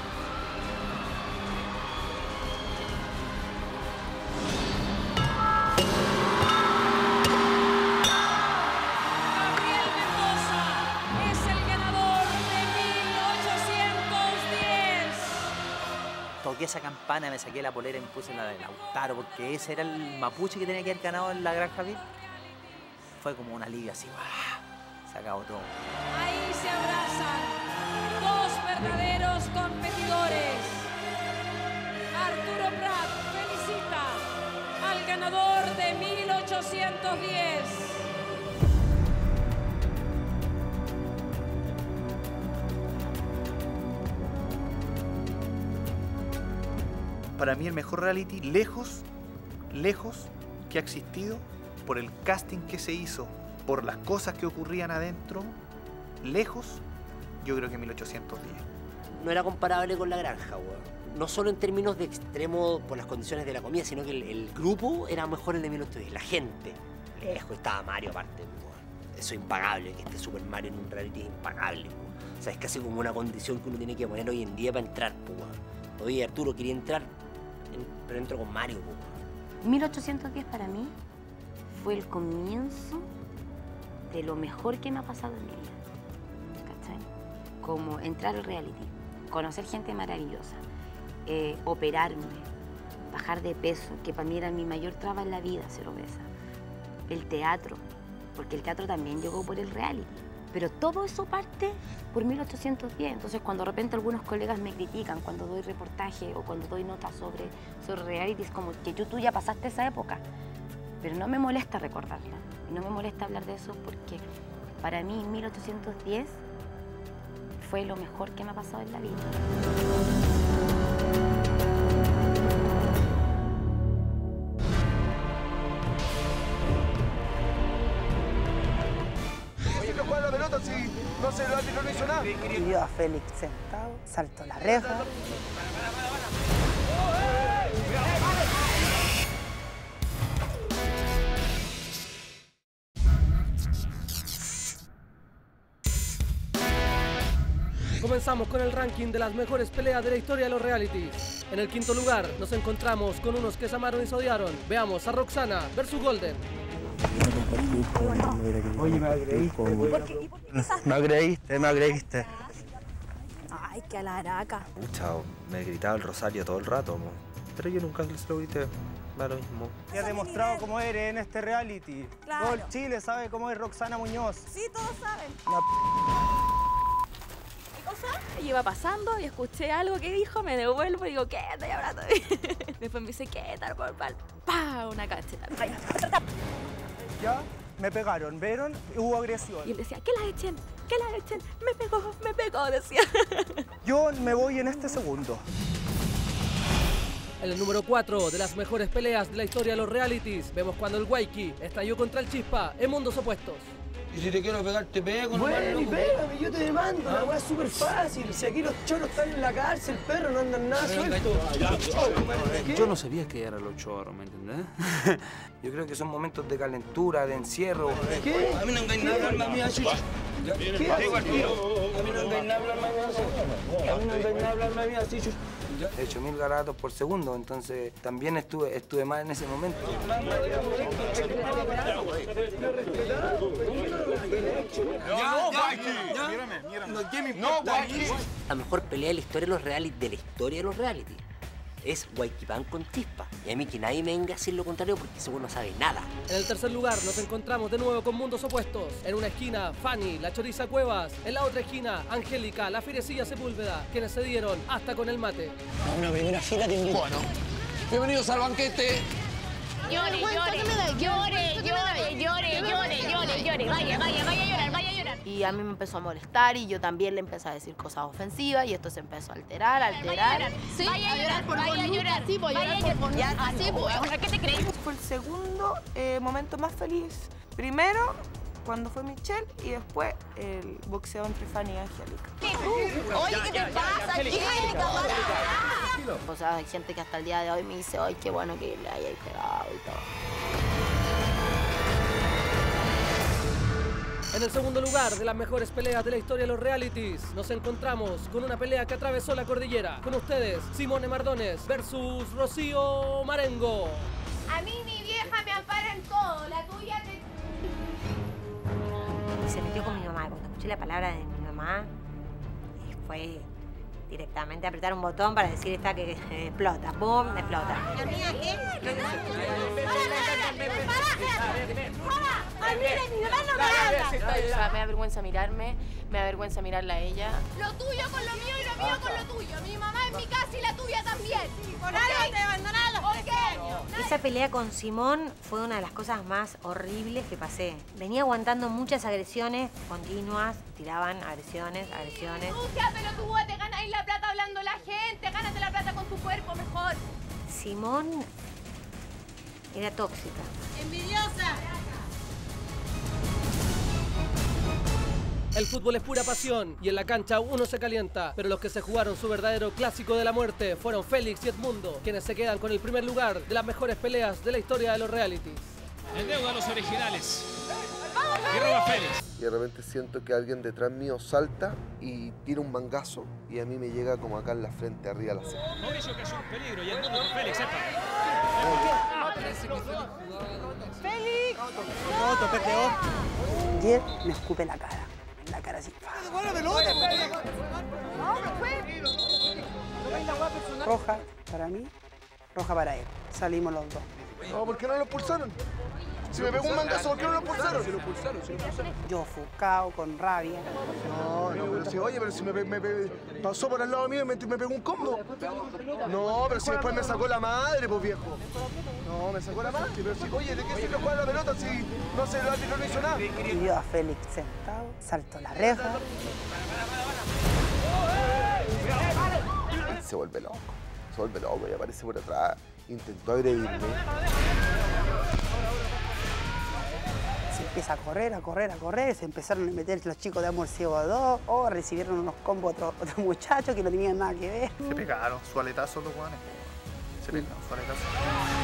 Gabriel Mendoza es el ganador de mil ochocientos diez. Toqué esa campana, me saqué la polera y me puse la de Lautaro, porque ese era el mapuche que tenía que haber ganado en la Granja V I P. Fue como un alivio así, ¡guau! Se acabó todo. Ahí se abrazan dos verdaderos competidores. Arturo Prat felicita al ganador de mil ochocientos diez. Para mí el mejor reality, lejos, lejos, que ha existido, por el casting que se hizo, por las cosas que ocurrían adentro, lejos, yo creo que mil ochocientos diez. No era comparable con La Granja, weón. No solo en términos de extremo por las condiciones de la comida, sino que el, el grupo era mejor el de mil ochocientos diez. La gente, lejos, estaba Mario aparte, weón. Eso es impagable, que esté Super Mario en un reality es impagable, weón. O sea, es casi como una condición que uno tiene que poner hoy en día para entrar, weón. Oye, Arturo, quería entrar, en- pero entro con Mario, weón. mil ochocientos diez para mí fue el comienzo de lo mejor que me ha pasado en mi vida. ¿Cachai? Como entrar al reality, conocer gente maravillosa, eh, operarme, bajar de peso, que para mí era mi mayor traba en la vida, ser obesa. El teatro, porque el teatro también llegó por el reality. Pero todo eso parte por mil ochocientos diez. Entonces, cuando de repente algunos colegas me critican cuando doy reportaje o cuando doy notas sobre, sobre reality, es como que yo, tú ya pasaste esa época. Pero no me molesta recordarla. Y no me molesta hablar de eso porque para mí mil ochocientos diez fue lo mejor que me ha pasado en la vida. Oye, ¿qué juega la pelota si no se el árbitro no hizo nada? Y vio a Félix sentado, saltó la reja. Comenzamos con el ranking de las mejores peleas de la historia de los realities. En el quinto lugar nos encontramos con unos que se amaron y se odiaron. Veamos a Roxana versus Golden. Oye, me agrediste. Me agrediste, me agrediste. Ay, qué alaraca. Pucha, me gritaba el Rosario todo el rato, mo. Pero yo nunca se lo grité. Da lo mismo. Ya has demostrado cómo eres en este reality. Claro. Todo el Chile sabe cómo es Roxana Muñoz. Sí, todos saben. Una ¿Qué cosa? Yo iba pasando y escuché algo que dijo, me devuelvo y digo, ¿qué estoy hablando? Después me dice, ¿qué tal por pal? ¡Pah! Una cacheta. Ya me pegaron, ¿vieron? Hubo agresión. Y él decía, ¿qué la echen? ¿Qué la echen? Me pegó, me pegó, decía. Yo me voy en este segundo. En el número cuatro de las mejores peleas de la historia de los realities, vemos cuando el Waiki estalló contra el Chispa en mundos opuestos. Y si te quiero pegar, te pego, Bueno, nomás, y loco. pégame, yo te demando. La weá es súper fácil. Si aquí los choros están en la cárcel, perro, no andan nada sueltos. Yo no sabía que eran los chorros, ¿me entendés? Yo creo que son momentos de calentura, de encierro. ¿Qué? A mí no engañé nada, alma mía, chucha. ¿Qué? Te digo al tiro. A mí no engañé nada, alma mía, así. A mí no engañé nada, alma mía, así, chucha. De ocho mil garatos por segundo, entonces también estuve, estuve mal en ese momento. No, Waiki. Mírame, mírame. ¿Qué me importa? La mejor pelea de la historia de los reality, de la historia de los reality. es Guayquipán con chispa. Y a mí que nadie me venga a decir lo contrario porque ese güey no sabe nada. En el tercer lugar nos encontramos de nuevo con mundos opuestos. En una esquina, Fanny, la choriza Cuevas. En la otra esquina, Angélica, la fierecilla Sepúlveda, quienes se dieron hasta con el mate. A una primera fila te invito. Bueno, bienvenidos al banquete. Llore, llore, llore, llore, llore, llore, llore, llore. Vaya, vaya, vaya a llorar, vaya a llorar. Y a mí me empezó a molestar y yo también le empecé a decir cosas ofensivas y esto se empezó a alterar, a alterar. Sí, vaya a llorar, vaya a llorar. Sí, voy a llorar por Ya, así, pues. ¿Qué te crees? Fue el segundo eh, momento más feliz. Primero, cuando fue Michelle, y después el boxeo entre Fanny y Angélica. ¿Qué tú? Oye, ¿qué te pasa, Angélica? O sea, hay gente que hasta el día de hoy me dice, ay, qué bueno que le hayáis pegado y todo. En el segundo lugar de las mejores peleas de la historia de los realities, nos encontramos con una pelea que atravesó la cordillera. Con ustedes, Simone Mardones versus Rocío Marengo. A mí mi vieja me ampara en todo, la tuya te... Se metió con mi mamá. Cuando escuché la palabra de mi mamá, fue directamente apretar un botón para decir esta que explota. ¡Pum! Explota. ¿La mía qué? ¡Ay, mire, mi mamá no me habla! O sea, me da vergüenza mirarme, me da vergüenza mirarla a ella. Lo tuyo con lo mío y lo mío con lo tuyo. Mi mamá en mi casa y la tuya también. Por algo te abandonaron los tres años. Esa pelea con Simón fue una de las cosas más horribles que pasé. Venía aguantando muchas agresiones continuas, tiraban agresiones, agresiones. Sucia, pelotuda, te ganáis la plata hablando la gente, gánate la plata con tu cuerpo mejor. Simón era tóxica. Envidiosa. El fútbol es pura pasión y en la cancha uno se calienta, pero los que se jugaron su verdadero clásico de la muerte fueron Félix y Edmundo, quienes se quedan con el primer lugar de las mejores peleas de la historia de los realities. En deuda a los originales. Y roba Félix. Y de repente siento que alguien detrás mío salta y tira un mangazo y a mí me llega como acá en la frente, arriba de la ceja. Mauricio que es un peligro y Edmundo con Félix, epa. ¡Félix! Roto, P T O. Diez me escupe la cara. En la cara así. Roja para mí, roja para él. Salimos los dos. No, ¿por qué no lo expulsaron? Si me pegó un mangazo, ¿por qué no lo expulsaron? Si lo expulsaron, si lo expulsaron. Yo ofuscado, con rabia. No, no, pero si, oye, pero si me, me, me pasó por al lado mío y me, me pegó un combo. No, pero si después me sacó la madre, pues viejo. No, me sacó la madre, pero si, oye, ¿de qué sirve jugar la pelota si no se el árbitro no hizo nada? Y yo a Félix sentado, salto la reja. Se vuelve loco, se vuelve loco y aparece por atrás. Intentó agredirme. Se empieza a correr, a correr, a correr. Se empezaron a meter los chicos de Amor Ciego dos. O oh, recibieron unos combos otros otro muchachos que no tenían nada que ver. Se pegaron su aletazo los guanes. Se pegaron su aletazo.